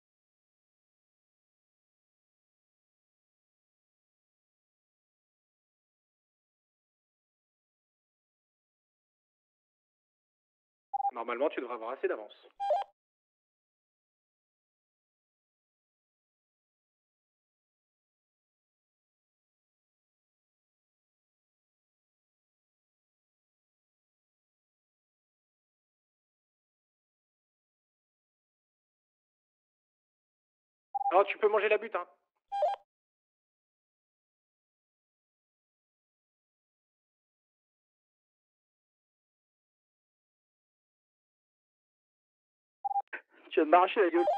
Normalement tu devrais avoir assez d'avance. Oh, tu peux manger la butte, hein. Tu vas m'arracher la gueule.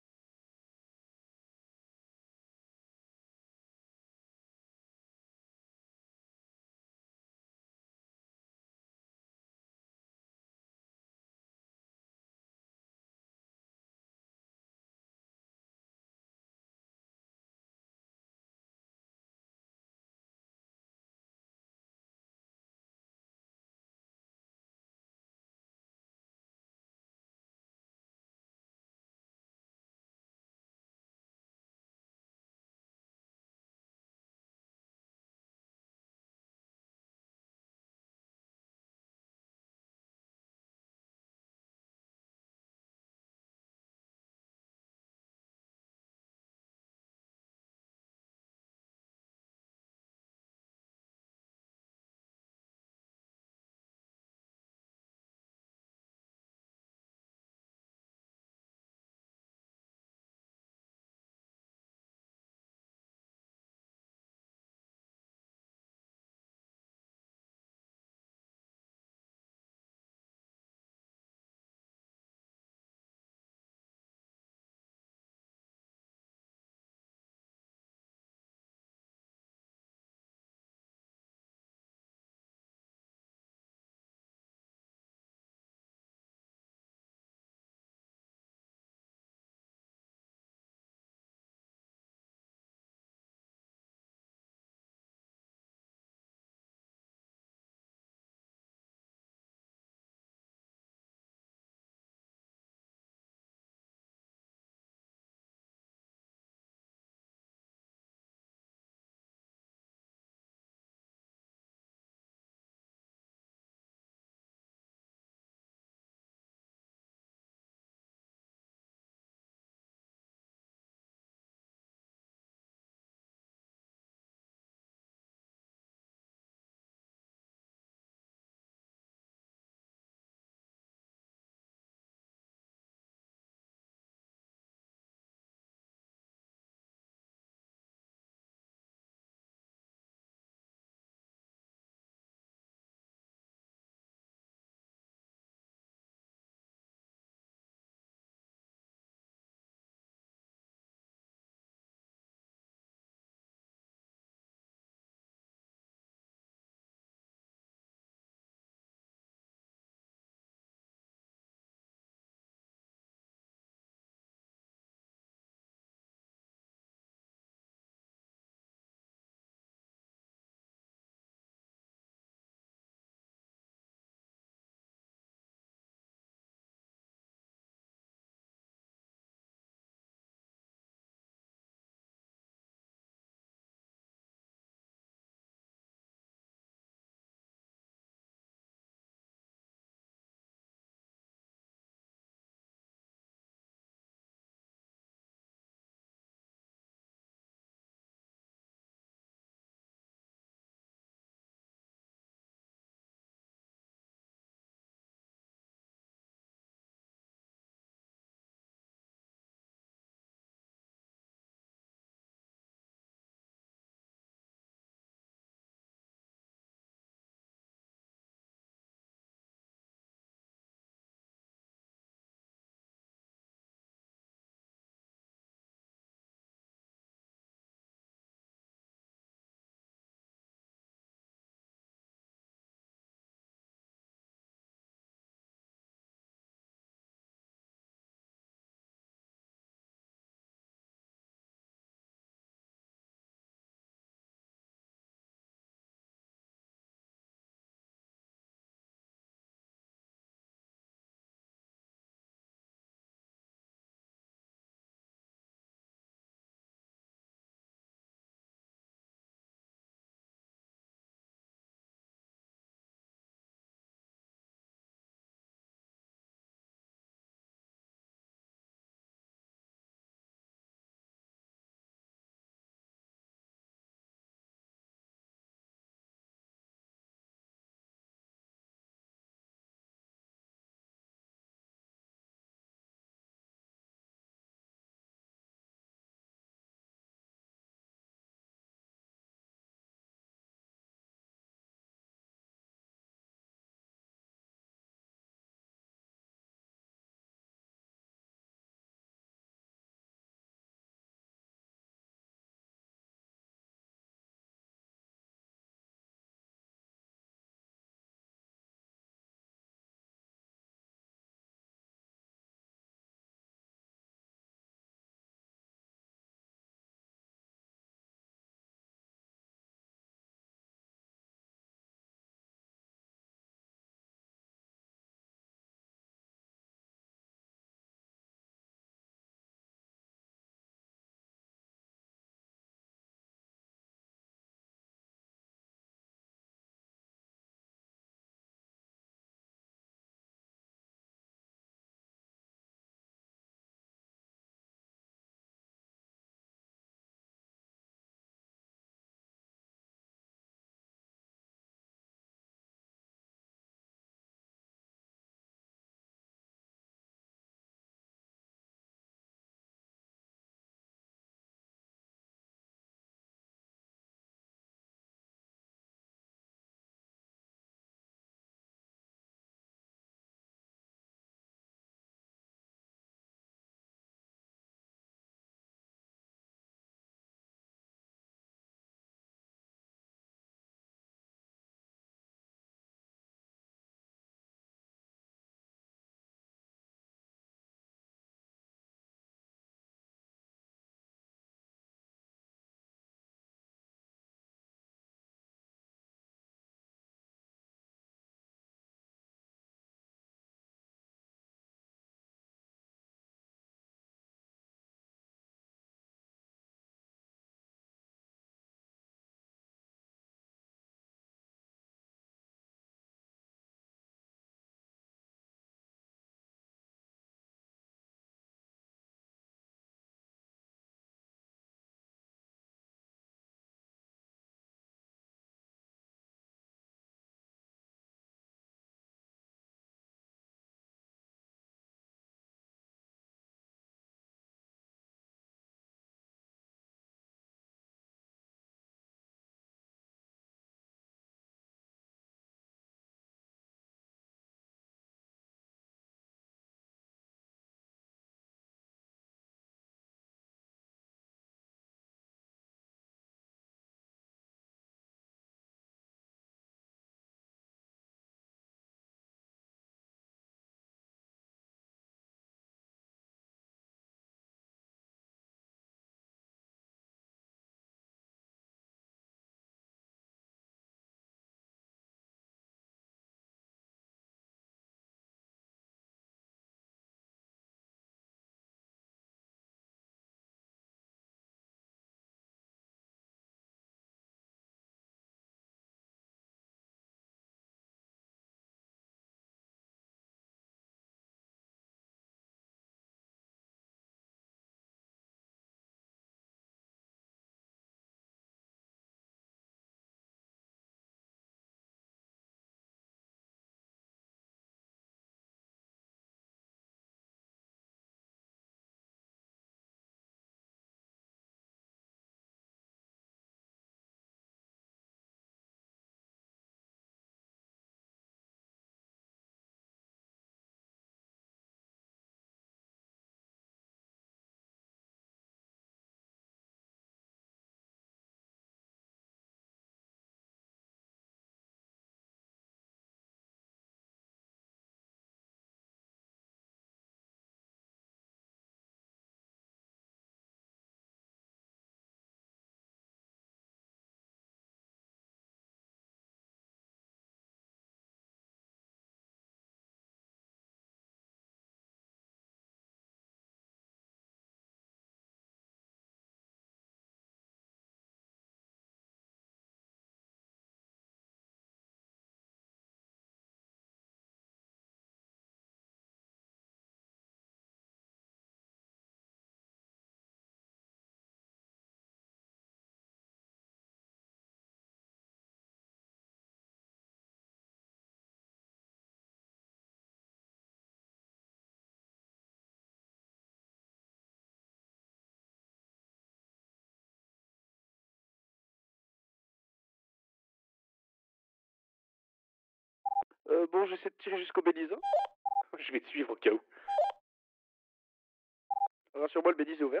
Euh, bon, j'essaie de tirer jusqu'au Belize. Je vais te suivre au cas où. Rassure-moi, le Belize est ouvert.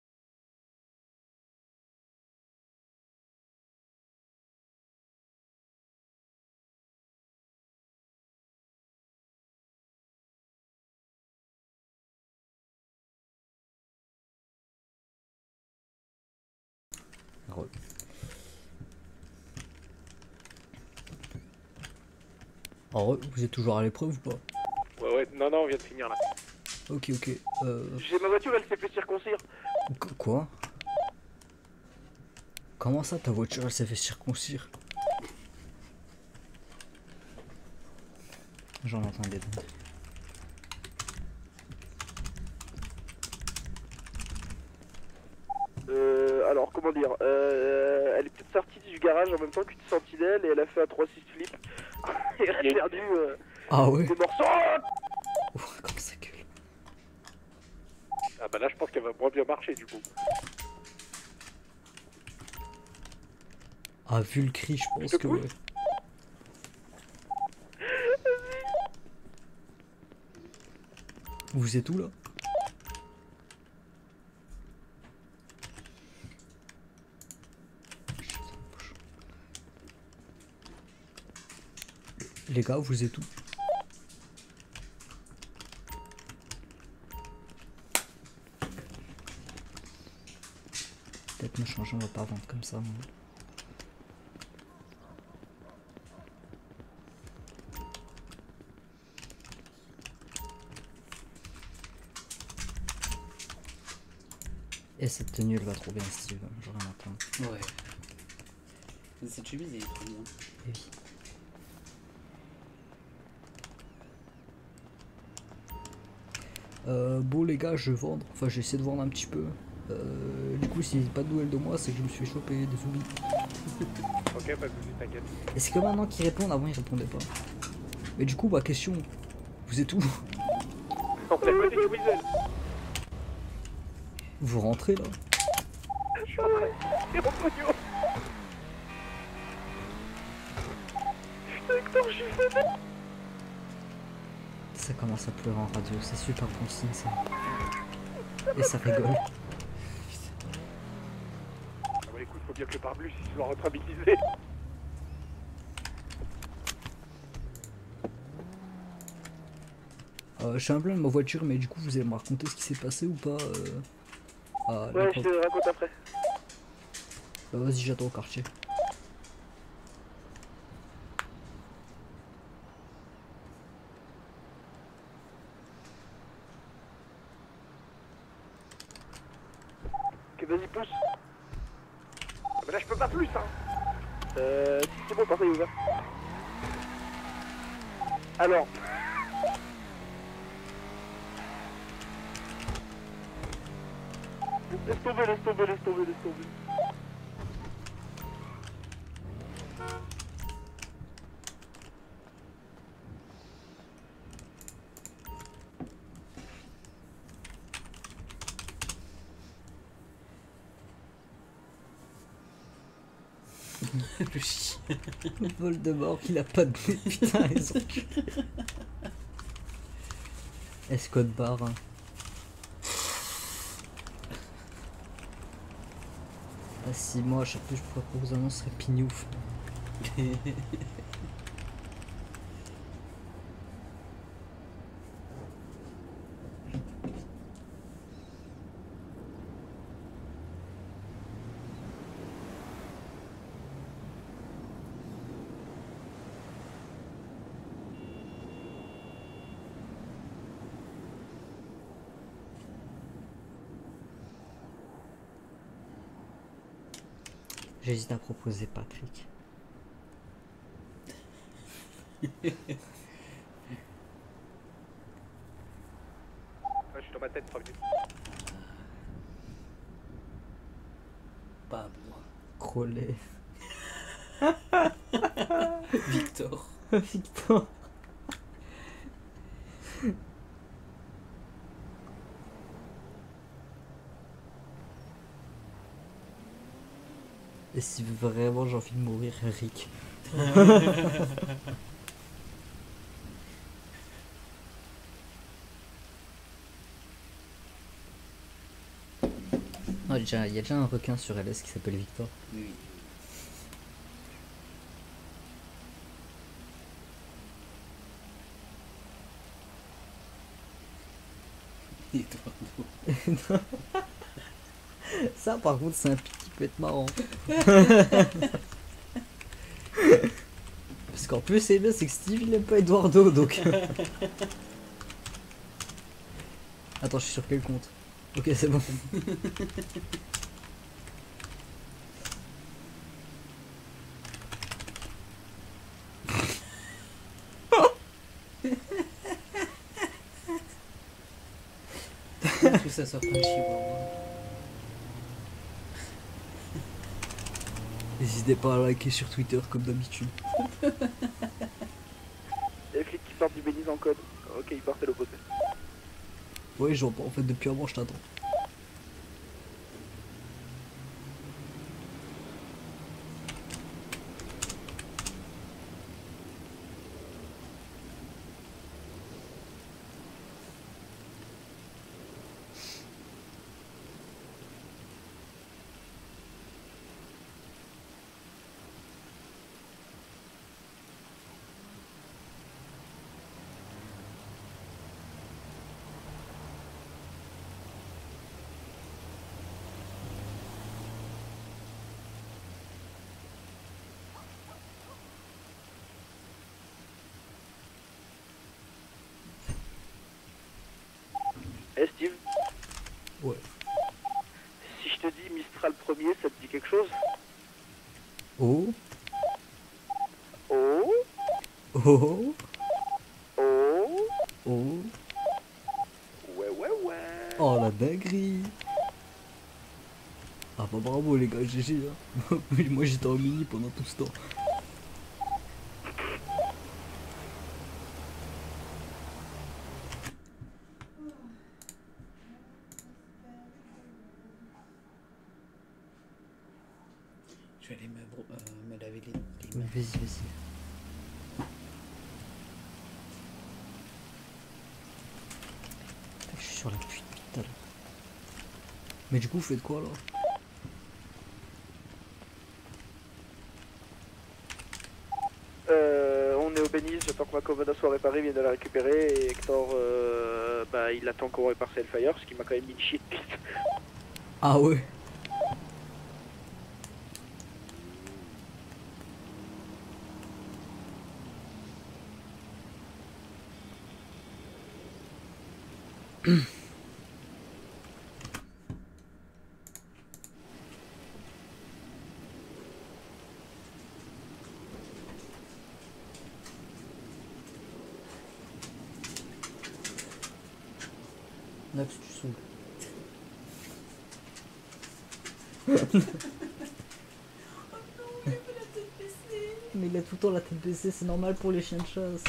Re. Oh, vous êtes toujours à l'épreuve ou pas? Ouais, ouais, non, non, on vient de finir là. Ok, ok. Euh... J'ai ma voiture, elle s'est fait circoncire. Qu- Quoi? Comment ça, ta voiture, elle s'est fait circoncire? J'en entendais donc. Euh, alors, comment dire euh, Elle est peut-être sortie du garage en même temps qu'une sentinelle et elle a fait un trois six flip. Et elle a perdu euh, Ah ouais? des morceaux. Oh, comme ça gueule. Ah bah là, je pense qu'elle va moins bien marcher du coup. Ah, vu le cri, je pense te que pousse ouais. Vous êtes où là? Les gars, vous êtes où? Peut-être me changer, on va pas vendre comme ça. Moi. Et cette tenue, elle va trop bien, Steve. J'aurais rien à attendre. Ouais. Cette chemise, elle est trop bien. Et oui. Euh, bon les gars, je vais vendre, enfin j'essaie de vendre un petit peu. Euh, du coup, si pas de nouvelles de moi, c'est que je me suis chopé des zombies. Ok, pas de soucis, t'inquiète. Et c'est que maintenant qu'ils répondent, avant ils répondaient pas. Mais du coup, bah question, vous êtes où? On est à côté du Weasel. Vous rentrez là? Je suis rentré. Et Antonio. Putain, Hector, je suis fait. Ça commence à pleurer en radio, c'est super bon signe ça. Et ça rigole. Ah ouais, écoute, faut bien que le pare-blues il soit rentabilisé. Euh, je suis un peu de ma voiture, mais du coup, vous allez me raconter ce qui s'est passé ou pas euh, à Ouais, je l'épreuve. te raconte après. Bah, vas-y, j'attends au quartier. Ok, vas-y, pousse. Ah mais là, je peux pas plus, hein. Euh, c'est bon, le portail est ouvert. Alors. Laisse tomber, laisse tomber, laisse tomber, laisse tomber. Le chien. Voldemort, il a pas de nez, putain, ils ont cul. Escode bar. Hein. Ah si, moi, à chaque fois, je pourrais pas vous annoncer Pignouf. J'hésite à proposer Patrick. Ouais, je suis dans ma tête, trois minutes. Pas moi. Crowley. Victor. Victor. Et si vraiment j'ai envie de mourir, Rick. Oh, il y a déjà un requin sur L S qui s'appelle Victor. Oui, oui. Et toi, Ça par contre c'est un pic qui peut être marrant. Parce qu'en plus c'est bien, c'est que Steve il aime pas Eduardo donc. Attends, je suis sur quel compte? Ok, c'est bon. tout ça sur Crunchyroll. N'hésitez pas à liker sur Twitter comme d'habitude. Les flics qui sortent du Belize en code. Ok, ils partent à l'opposé. Ouais, j'en pas en fait depuis avant, je t'attends. Eh Steve, Ouais. si je te dis Mistral premier, ça te dit quelque chose? Oh. Oh, Oh. oh, Oh. ouais, ouais, ouais. Oh la dinguerie. Ah bah bravo les gars, G G hein. Moi j'étais en mini pendant tout ce temps. Je vais aller me, bro- euh, me laver les, les mains. Vas-y, vas-y. Je suis sur la fuite depuis tout à l'heure. Mais du coup, vous faites quoi là? Euh, on est au Belize, j'attends que ma commode soit réparée, il vient de la récupérer et Hector, euh, bah, il attend qu'on répare sa Hellfire, ce qui m'a quand même mis une shit piste. Ah ouais. Naps, tu saoules. Mais il a tout le temps la tête baissée, c'est normal pour les chiens de chasse.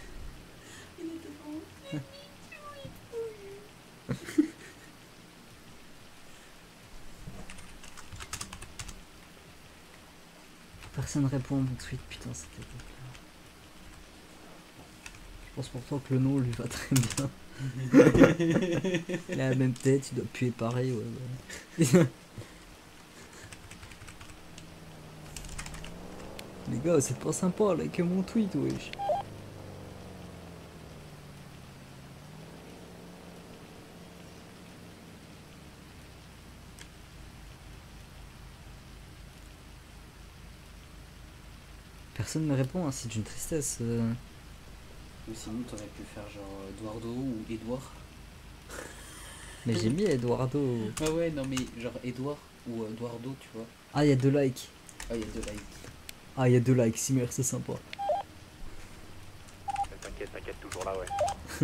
Personne répond à mon tweet, putain, c'était top. Je pense pourtant que le nom lui va très bien. Il a la même tête, il doit puer pareil, ouais. ouais. Les gars, c'est pas sympa, likez mon tweet, wesh. Personne ne répond, hein, c'est d'une tristesse. euh. Ou sinon, t'aurais pu faire genre Eduardo ou Edouard. Mais j'ai mis Eduardo. Ah ouais, non mais genre Edouard ou Eduardo, tu vois. Ah, il y a deux likes. Ah, il y a deux likes. Ah, il y a deux likes, Simer, c'est sympa. T'inquiète, t'inquiète, toujours là, ouais.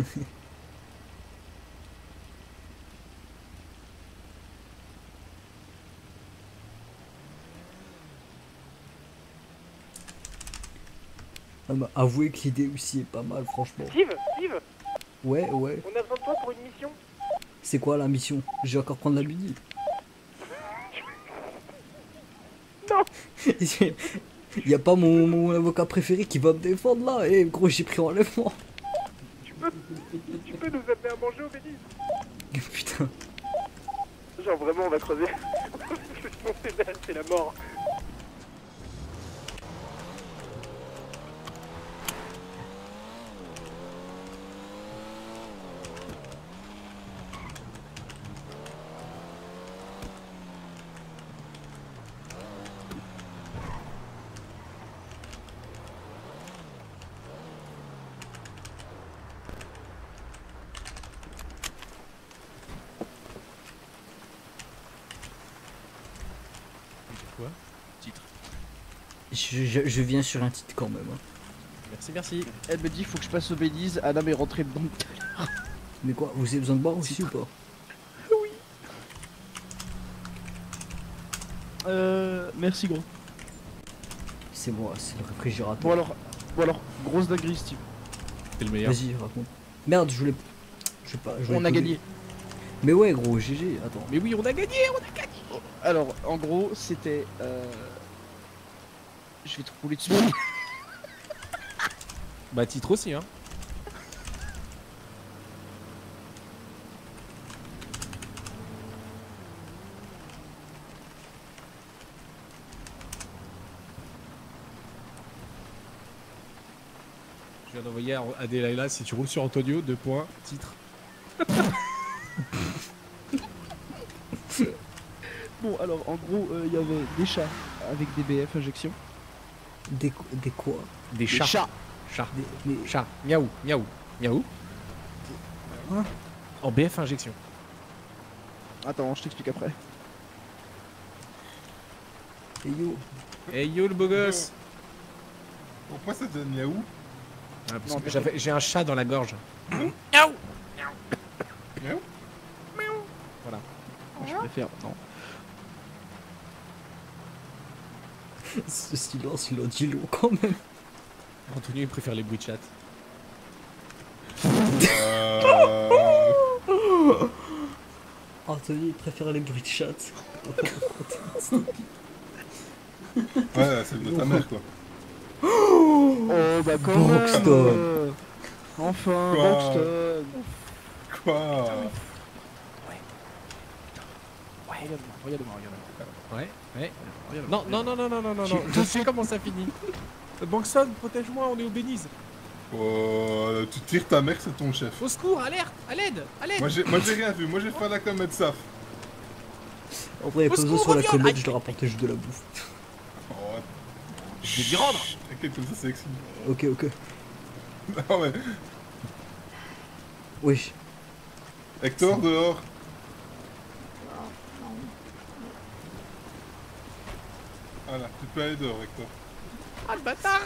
Ah, bah, avouez que l'idée aussi est pas mal, franchement. Steve, Steve, Ouais, ouais. on a besoin de toi pour une mission. C'est quoi la mission? Je vais encore prendre la muni. Non. Il y a pas mon, mon avocat préféré qui va me défendre là. Eh gros, j'ai pris enlèvement. Tu peux, tu peux nous amener à manger au Belize? Putain. genre vraiment on va crever. C'est la mort. Quoi? Titre. Je, je, je viens sur un titre quand même. Hein. Merci, merci. Elle me dit faut que je passe au Belize, Anna m'est rentrée dedans. Mais quoi, vous avez besoin de boire aussi ou pas? Oui. Euh... Merci gros. C'est moi, c'est le réfrigérateur. Bon alors, bon alors, grosse dinguerie Steve. T'es le meilleur. Vas-y, raconte. Merde, je voulais... Je sais pas, je voulais On a poser- gagné. Mais ouais gros, G G, attends. Mais oui, on a gagné, on a gagné. Alors, en gros, c'était... Euh... Je vais te rouler dessus. Bah, titre aussi, hein. Je viens d'envoyer à à Delilah, si tu roules sur Antonio, deux points, titre. Bon, alors, en gros, il y avait des chats avec des B F injections. Des, des quoi? Des Des chats. chats. Chat. Des, des- Chat. Miaou, miaou, miaou. Hein? En B F injection. Attends, je t'explique après. Et yo. Hey yo le beau gosse. Pourquoi ça donne Miaou? Ah, parce Non, que mais- j'avais- j'ai un chat dans la gorge. Miaou? Je préfère... Non. Ce silence, il en dit long quand même. Antonio il préfère les bruits de chat. Euh... Anthony, il préfère les bruits de chat. Ouais, celle de ta mère quoi. Oh, bah quand même, Boxton. euh, Enfin, Quoi? Boxton. Quoi? Regarde-moi, regarde-moi, regarde-moi. Ouais, ouais. Regarde-moi, Non, non, non, non, non, non, non, non. Je sais comment ça finit. Bankson, protège-moi, on est au Belize. Oh, tu tires ta mère, c'est ton chef. Au secours, alerte, à l'aide, à l'aide. Moi j'ai moi j'ai rien vu, moi j'ai fait la comète Saf. En vrai, il y a Au pas besoin secours, sur la reviens. comète, Aïe. je leur apportais juste de la bouffe. Oh, Je vais lui rendre. t'inquiète comme ça c'est sexy. Ok, ok. Non mais, Oui. Hector dehors. Voilà, tu peux aller dehors Hector. Ah le bâtard.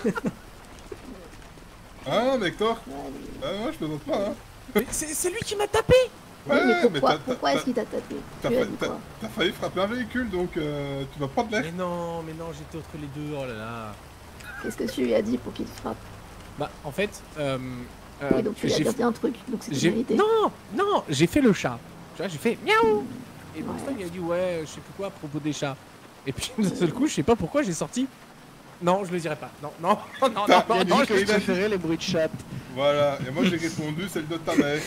Ah non mais Hector. Ah non, je plaisante pas hein. Mais C'est c'est lui qui m'a tapé. Ouais, Oui, mais pourquoi, t'as- t'as- pourquoi t'as- est-ce qu'il t'a tapé T'as Tu lui as fa- dit t'as- quoi t'as failli frapper un véhicule donc euh, tu vas prendre l'air. Mais non, mais non, j'étais entre les deux, oh là là. Qu'est-ce que tu lui as dit pour qu'il te frappe Bah en fait, euh, euh, Oui, donc tu lui as j'ai dit un truc, donc c'est j'ai- une vérité. Non, non, j'ai fait le chat. Tu vois, j'ai fait miaou. Et Ouais. Bankson il a dit ouais, je sais plus quoi à propos des chats. Et puis d'un seul coup, je sais pas pourquoi j'ai sorti. Non, je le dirai pas. Non, non, non, non, T'as- non, il non, dit je que le il a- préférais les bruits de chat. Voilà, et moi j'ai répondu celle de ta mère.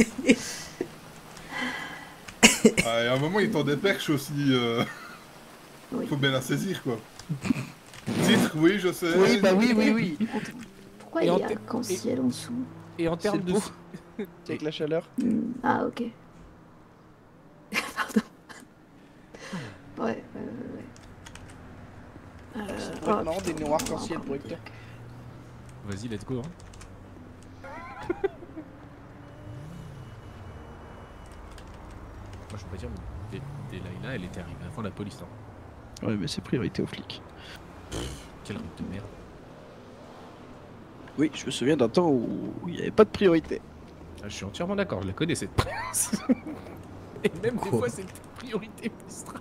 Ah, et à un moment il tend des perches aussi, euh... Oui. faut bien la saisir quoi. Titre, oui je sais. Oui, bah oui, oui, oui. Pourquoi Et il en y a te- arc-en-ciel en dessous Et en termes le de... beau. Avec la chaleur. Hmm, Ah, ok. Pardon. Ouais, ouais, ouais. ouais. Euh, C'est vraiment oh, des putain, noirs on va arc-en-ciel encore pour me Hector. dire Vas-y, let's go. Hein. Moi, je peux pas dire, mais Dé- Delilah, elle était arrivée avant la police. Hein. Ouais, mais c'est priorité aux flics. Quelle route de merde. Oui, je me souviens d'un temps où il n'y avait pas de priorité. Ah, je suis entièrement d'accord, je la connais cette presse. Et même des Quoi fois, c'est une priorité Mistral.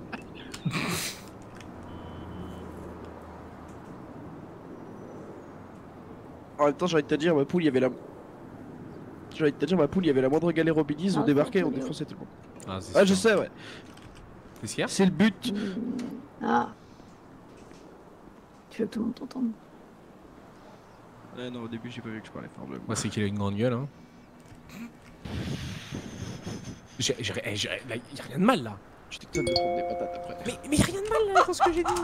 En même temps, j'ai envie de te dire, ma poule, il y avait la. J'ai envie de te dire, ma poule, il y avait la moindre galère au Belize, on Ah, débarquait, on Antonio. défonçait tout le monde. Ah, c'est Ah, je sûr. sais, ouais. Qu'est-ce qu'il y a C'est le but. Hmm, Ah. Tu veux que tout le monde t'entende Ouais, non, au début, j'ai pas vu que je parlais fort de Moi, c'est qu'il a une grande gueule. Hein. J'ai, j'ai, j'ai- là, y a rien de mal là. Je t'étonne de prendre des patates après. Mais, mais rien de mal là dans ce que j'ai dit.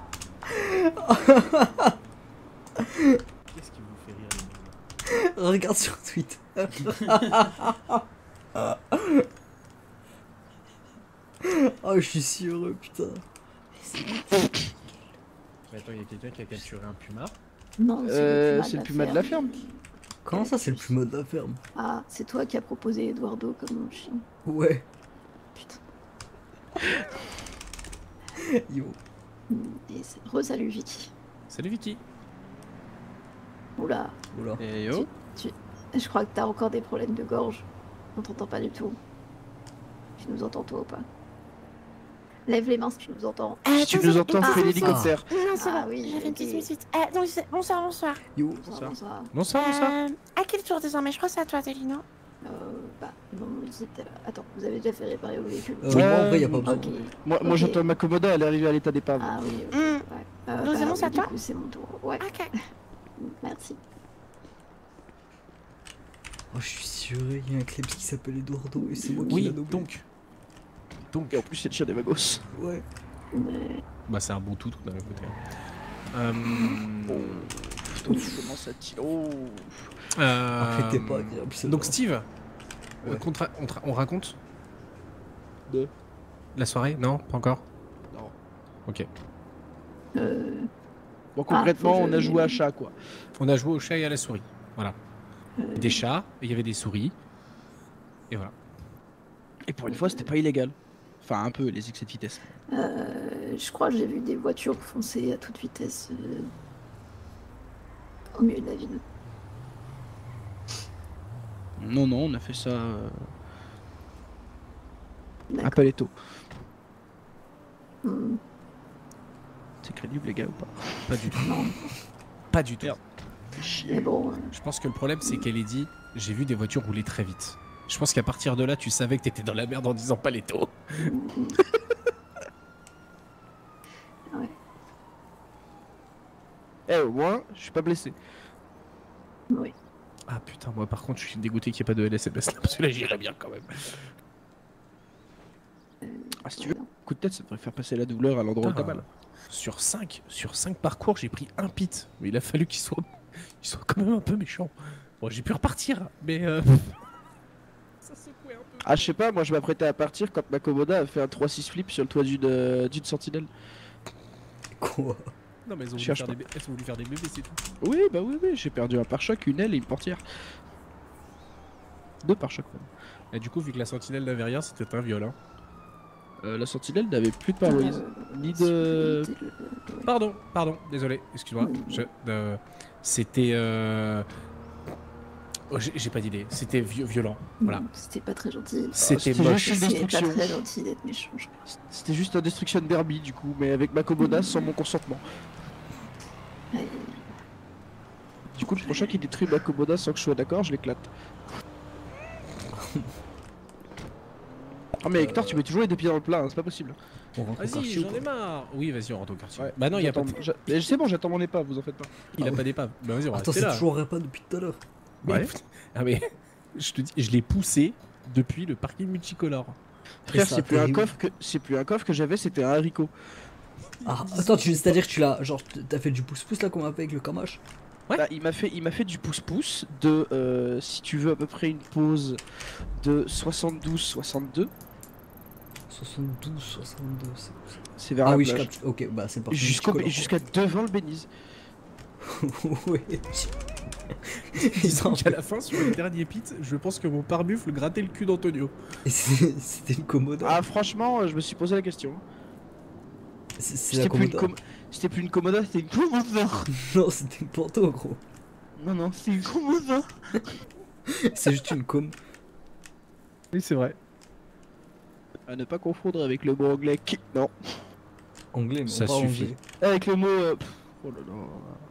Qu'est-ce qui vous fait rire les mecs? Regarde sur Twitter. Oh, je suis si heureux, putain. Mais attends, il y a quelqu'un qui a capturé un puma. Non, Euh, c'est le puma de la ferme. Comment ça, c'est le puma de la ferme? Ah, c'est toi qui as proposé Eduardo comme chien. Ouais. Putain. Yo. Et c'est- re-salut Vicky. Salut Vicky. Oula. Oula. Et yo. Tu, tu- je crois que t'as encore des problèmes de gorge. On t'entend pas du tout. Tu nous entends toi ou pas? Lève les mains si tu nous entends. Si tu nous entends, fais l'hélicoptère. Non, c'est Ah bon, oui, j'avais une ok. petite minute. Euh, donc, c'est- bonsoir, bonsoir. Yo. Bonsoir, bonsoir. Bonsoir, bonsoir. Euh, à quel tour désormais? Je crois que c'est à toi, Adeline, non? Euh, bah, non, c'était... Attends, vous avez déjà fait réparer vos véhicules? Euh, moi, en vrai, y a pas besoin. Ok. Moi, moi Ok. j'entends ma commoda, elle est arrivée à l'état d'épave. Ah oui, ok. Mm. Ouais. Euh, Donc, c'est bah bon, c'est à oui, toi? Du coup, c'est mon tour. Ouais. Ok. Merci. Oh, je suis si heureux, il y a un club qui s'appelle Eduardo et c'est moi qui Oui, l'a nommé. donc. Donc. Et en plus, c'est le chien des Vagos. Ouais. Mais... Bah, c'est un bon tout, tout d'un côté. Euh... Putain, tu commences à tirer. Oh. Euh... Arrêtez pas, agréable, celle-là. Donc, Steve, euh, Ouais. contra- on, tra- on raconte De la soirée? Non, pas encore. Non. Ok. Euh... Bon, concrètement, Ah, faut on a que- joué à chat, quoi. On a joué au chat et à la souris. Voilà. euh, Des chats, et il y avait des souris. Et voilà. Et pour une fois, c'était pas illégal. Enfin, un peu, les excès de vitesse. euh, je crois que j'ai vu des voitures foncer à toute vitesse euh, au milieu de la ville. Non, non, on a fait ça euh, à D'accord. Paletto. Hmm. C'est crédible, les gars, ou pas? Pas du tout. Pas du tout. Merde. Mais bon, euh, Je pense que le problème, c'est qu'elle ait dit j'ai vu des voitures rouler très vite. Je pense qu'à partir de là, tu savais que t'étais dans la merde en disant pas les taux. ouais. Eh, au moins, je suis pas blessé. Oui. Ah putain, moi par contre, je suis dégoûté qu'il n'y ait pas de L S M S là, parce que là, j'irais bien quand même. Ah, si tu veux, coup de tête, ça devrait faire passer la douleur à l'endroit où t'as Putain, mal. Sur cinq, sur cinq parcours, j'ai pris un pit. Mais il a fallu qu'il soit, qu'il soit quand même un peu méchant. Bon, j'ai pu repartir, mais euh... ça secouait un peu. Ah, je sais pas, moi je m'apprêtais à partir quand ma commoda a fait un trois six flip sur le toit d'une euh, d'une sentinelle. Quoi? Non, mais elles ont, voulu Cherche faire pas. des... elles ont voulu faire des bébés, c'est tout. Oui, bah oui, oui, j'ai perdu un pare-choc, une aile et une portière. Deux pare-chocs même. Et du coup, vu que la sentinelle n'avait rien, c'était un viol. Hein. Euh, la sentinelle n'avait plus de pare-brise, Euh, ni de... c'était le- ouais. Pardon, pardon, désolé, excuse-moi. Je- euh, C'était. Euh... oh, j'ai j'ai pas d'idée, c'était vi- violent. Voilà. Hmm, C'était pas très gentil. C'était c'était moche. juste une C'est pas destruction. très gentil d'être méchant. je pense. C'était juste un destruction derby du coup, mais avec ma commoda sans mon consentement. Ouais. Du coup, le prochain qui détruit ma commoda sans que je sois d'accord, je l'éclate. Ah mais Hector, tu mets toujours les deux pieds dans le plat, hein, c'est pas possible. On rentre au Vas-y, quartier ou j'en ai pas? marre. Oui, vas-y, on rentre au quartier. Ouais, Bah non, il y a pas. j'attends- j'a- mais C'est bon, j'attends mon épave, vous en faites pas. Il Ah a ouais. pas d'épave. Bah vas-y, on va Attends, rester c'est là. toujours pas depuis tout à l'heure. Mais- Ah mais je te dis, je l'ai poussé depuis le parking multicolore. Frère, ça c'est plus un atterrit où? coffre que c'est plus un coffre que j'avais, c'était un haricot. Ah, attends, tu- c'est-à-dire que tu l'as. Genre, t'as fait du pouce-pouce là qu'on a fait avec le Kamash? Ouais. Bah, il m'a fait, il m'a fait du pouce-pouce de, euh, si tu veux à peu près une pause de soixante-douze soixante-deux. soixante-douze, soixante-deux, c'est quoi ça? C'est vers Ah la oui, je plage. capte. Ok, bah c'est parti. Jusqu'au, jusqu'à devant le Bénize. Ouais. Disons qu'à la fin, sur le dernier pit, je pense que mon pare-buffle grattait le cul d'Antonio. Et c'est- C'était une commoda. Ah franchement, je me suis posé la question. C'est- c'est la C'était plus, une commoda. com- c'était plus une commoda, c'était une commoda. Non, c'était une panto, gros. Non, non, c'est une commoda. C'est juste une com. Oui, c'est vrai. À ne pas confondre avec le mot anglais. qui- Non. Anglais, mais Ça on parle suffit. anglais. Avec le mot. euh, pff, Oh là là.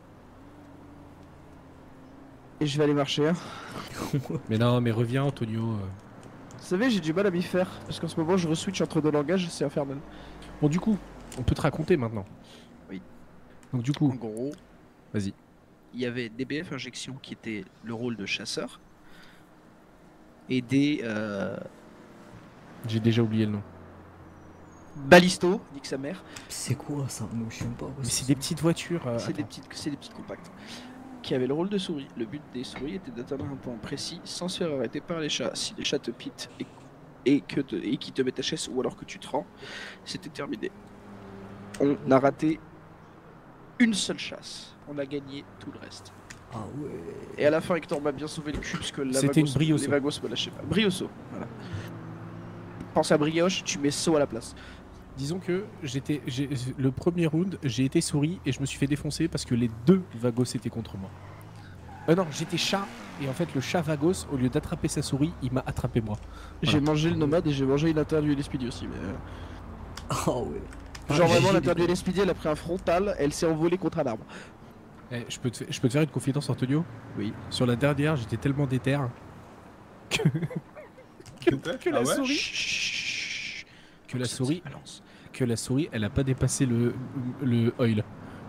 Et je vais aller marcher. Hein. Mais non, mais reviens, Antonio. euh. Vous savez, j'ai du mal à m'y faire. Parce qu'en ce moment, je reswitch entre deux langages, c'est infernal. Bon, du coup, on peut te raconter maintenant. Oui. Donc, du coup, En gros, vas-y. il y avait D B F Injection qui était le rôle de chasseur. Et des. euh, J'ai déjà oublié le nom. Balisto, nique sa mère. C'est quoi ça? Moi je sais même pas. Mais c'est des petites voitures. euh, C'est des attends. petites, c'est des petites compacts. Qui avaient le rôle de souris. Le but des souris était d'atteindre un point précis sans se faire arrêter par les chats. Si les chats te pitent et, et, que te, et qui te mettent H S ou alors que tu te rends, c'était terminé. On a raté une seule chasse. On a gagné tout le reste. Ah ouais. Et à la fin, Hector m'a bien sauvé le cul parce que la C'était une vagos- brioso. les vagos me lâchaient pas. Brioso, voilà. Pense à brioche, tu mets saut à la place. Disons que j'étais, j'ai- le premier round, j'ai été souris et je me suis fait défoncer parce que les deux Vagos étaient contre moi. Euh, non, j'étais chat et en fait le chat Vagos, au lieu d'attraper sa souris, il m'a attrapé moi. J'ai Voilà. mangé le nomade et j'ai mangé l'interview et Speedy aussi. Mais... euh, Oh ouais. Genre Ah, vraiment j'ai l'interview des- et Speedy, elle a pris un frontal, elle s'est envolée contre un arbre. Eh, je, peux te, fa- je peux te faire une confidence, Antonio? Oui. Sur la dernière, j'étais tellement déter que, que, que la Ah ouais souris, Chut. que la Ça souris, se balance. que la souris, elle a pas dépassé le le oil.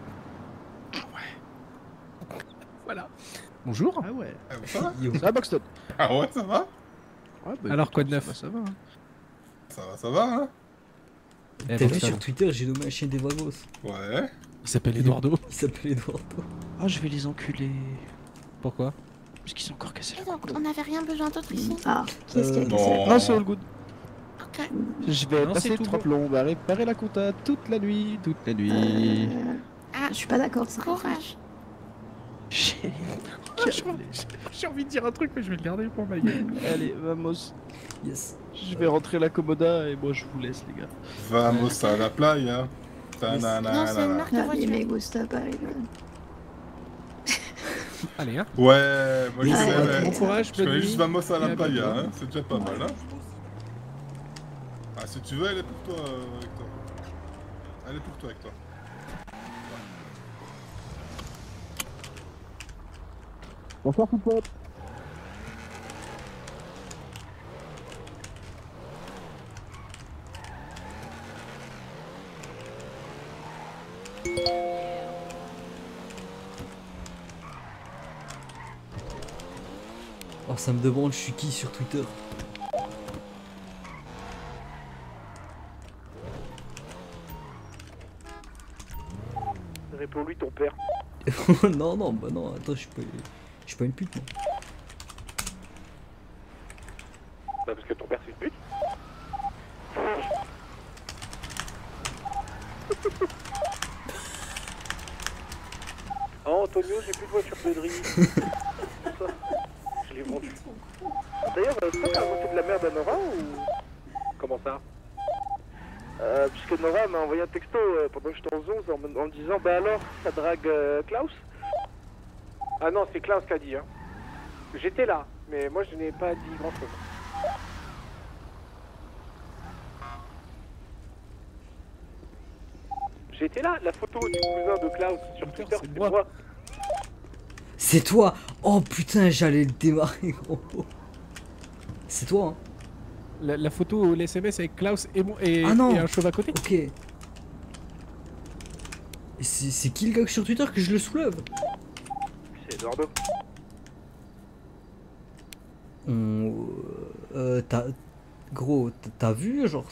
Voilà. Bonjour. Ah ouais. Ah, ça va Yo. Ça va, Boxton? Ah ouais, ça va Ouais, bah, Alors, écoute, quoi de ça neuf? va, Ça va. hein. Ça va, ça va, hein Eh, T'as vu Boxton, sur Twitter, j'ai nommé un chien des Vagos. Ouais. il s'appelle Eduardo. Il s'appelle Eduardo. Ah, je vais les enculer. Pourquoi? Parce qu'ils sont encore cassés Et la donc, coupe. on n'avait rien besoin d'autre ici. Ah, qu'est-ce qu'il y a Euh, cassé non. Non, c'est all good. Ok. Je vais Non, passer c'est tout trois bon. plombs à réparer la compta toute la nuit, toute la nuit. Euh, Ah, Je suis pas d'accord, ça. courage. J'ai- J'ai envie- j'ai envie de dire un truc, mais je vais le garder pour ma gueule. Allez, vamos. Yes. Je vais rentrer la commoda et moi je vous laisse, les gars. Vamos à la playa. Non, c'est une Ta-na-na-na-na. marque de Ah, il me voiture. gusta pas rigolo. Allez, hein. Ouais, moi je Ouais, sais, ouais, mais... Bon courage, Je bonne connais nuit. juste Vamos à Et la à playa, bientôt. hein. C'est déjà pas mal, hein. Ah, si tu veux, elle est pour toi, euh, Hector. Elle est pour toi, Hector. Bonsoir tout le monde. Oh, ça me demande, je suis qui sur Twitter? Réponds-lui ton père. Non, non, bah non, attends, je suis pas, je suis pas une pute, moi. Bah parce que ton père c'est une pute. Oh Antonio, j'ai plus de voiture Pedri. Ça, je l'ai vendu. D'ailleurs, euh, toi t'as remonté de la merde à Nora ou... Comment ça? Euh, puisque Nora m'a envoyé un texto euh, pendant que j'étais en onze en, me- en me disant bah alors, ça drague euh, Klaus. Ah non, c'est Klaus qui a dit hein. J'étais là, mais moi je n'ai pas dit grand chose. J'étais là, la photo du cousin de Klaus sur Twitter, c'est c'était moi. moi. C'est toi! Oh putain, j'allais le démarrer, gros. C'est toi, hein? La, la photo, l'S M S avec Klaus et, mon- et, Ah non. et un chauve à côté. Ok. Et C'est c'est qui le gars sur Twitter que je le soulève? C'est Eduardo. On... Euh, t'as... Gros, t'as- t'as vu, genre...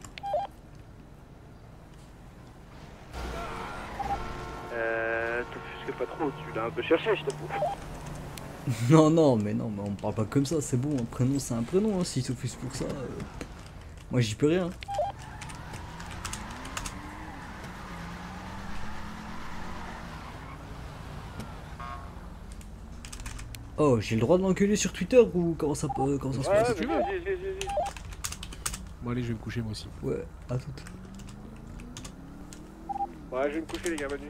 Euh, t'offusques pas trop, tu l'as un peu cherché, je t'avoue. Non, non, mais non, mais on parle pas comme ça, c'est bon, un prénom c'est un prénom, hein, s'il s'offusque pour ça... euh, Moi j'y peux rien. Oh, j'ai le droit de l'enculer sur Twitter ou comment ça, peut- comment ça se Ouais, passe? mais vas-y, vas-y, vas-y. Bon allez, je vais me coucher moi aussi. Ouais, à toute. Ouais, je vais me coucher les gars, bonne nuit.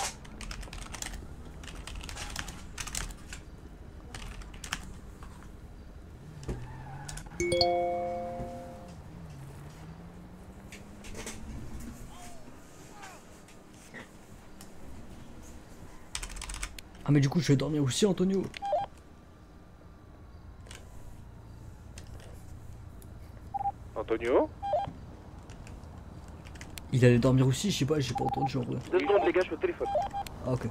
Ah mais du coup je vais dormir aussi, Antonio. Antonio? Il allait dormir aussi, je sais pas, j'ai pas entendu en vrai. Deux secondes, les gars, je suis au téléphone. Ah ok.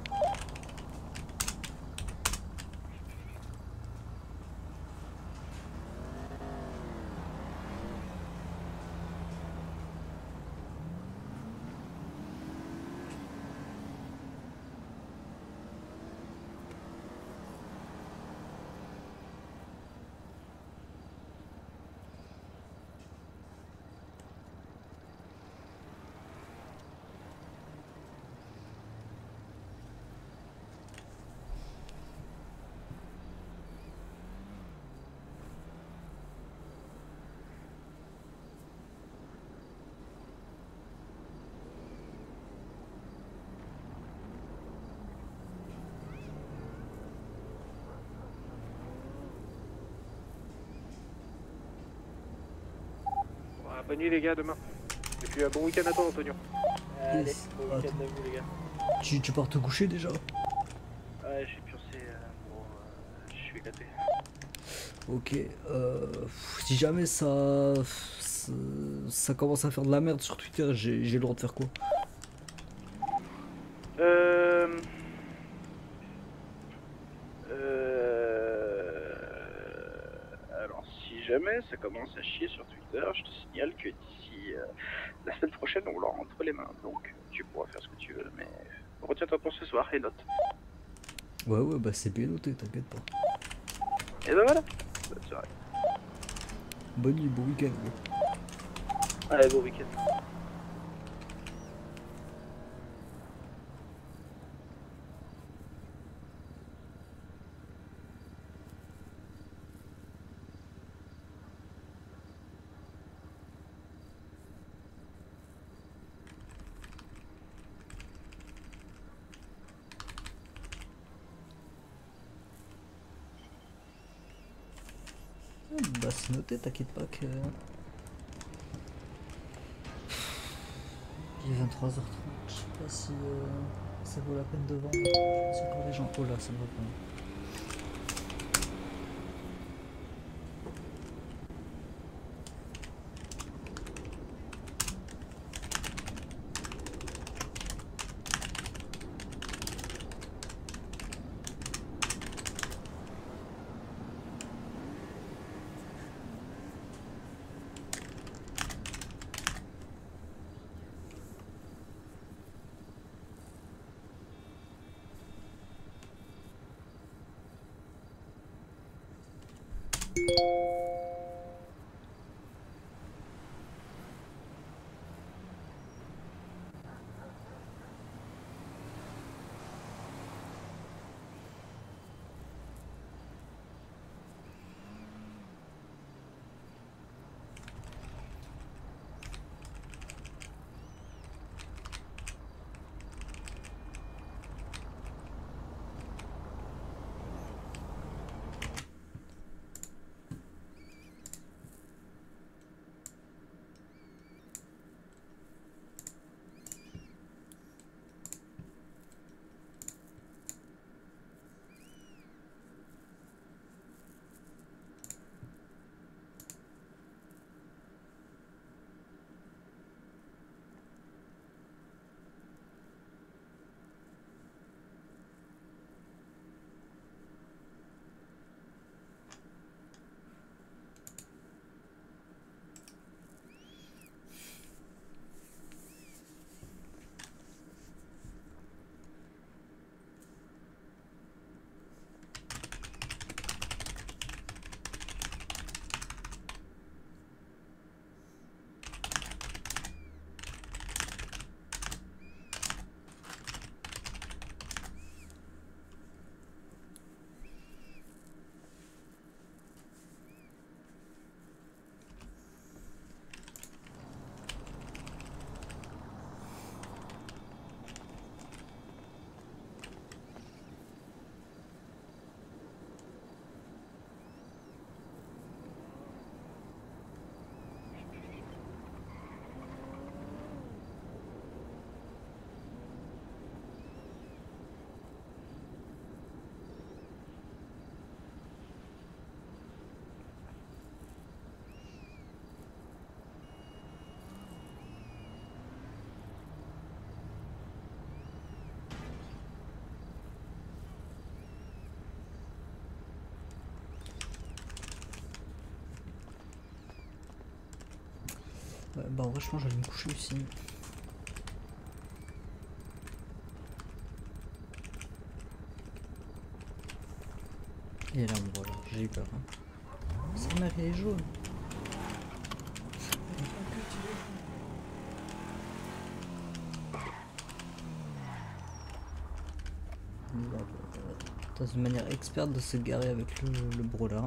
Bonne nuit les gars, demain. Et puis euh, bon week-end à toi Antonio. Allez, Yes. bon week-end à vous les gars. Tu, tu pars te coucher déjà? Ouais, j'ai pioncé, euh, bon, euh, je suis gâté. Ok, euh, si jamais ça, ça, ça commence à faire de la merde sur Twitter, j'ai j'ai le droit de faire quoi? Euh... Euh... Alors, si jamais ça commence à chier sur Twitter, je te signale que d'ici euh, la semaine prochaine, on l'aura entre les mains. Donc, tu pourras faire ce que tu veux, mais retiens-toi pour ce soir et note. Ouais, ouais, bah c'est bien noté, t'inquiète pas. Et ben voilà. Bonne soirée. Bonne nuit, bon week-end. Allez, bon week-end. Bah c'est noté, t'inquiète pas que... Il est vingt-trois heures trente, je sais pas si euh, ça vaut la peine de vendre. C'est encore des gens. Oh là, ça me va pas. Ouais, bah franchement j'allais me coucher aussi. Et là voilà, j'ai eu peur. Hein. Sa mère elle est jaune. Dans une manière experte de se garer avec le, le brouillard.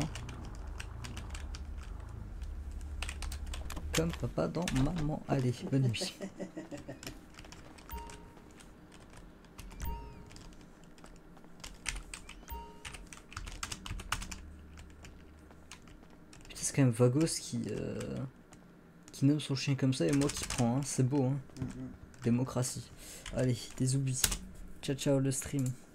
Comme papa dans maman. Allez, bonne nuit. Putain, c'est quand même Vagos qui, euh, qui nomme son chien comme ça et moi qui prends, hein. C'est beau, hein. Mhm. Démocratie. Allez, des oublis. Ciao ciao le stream.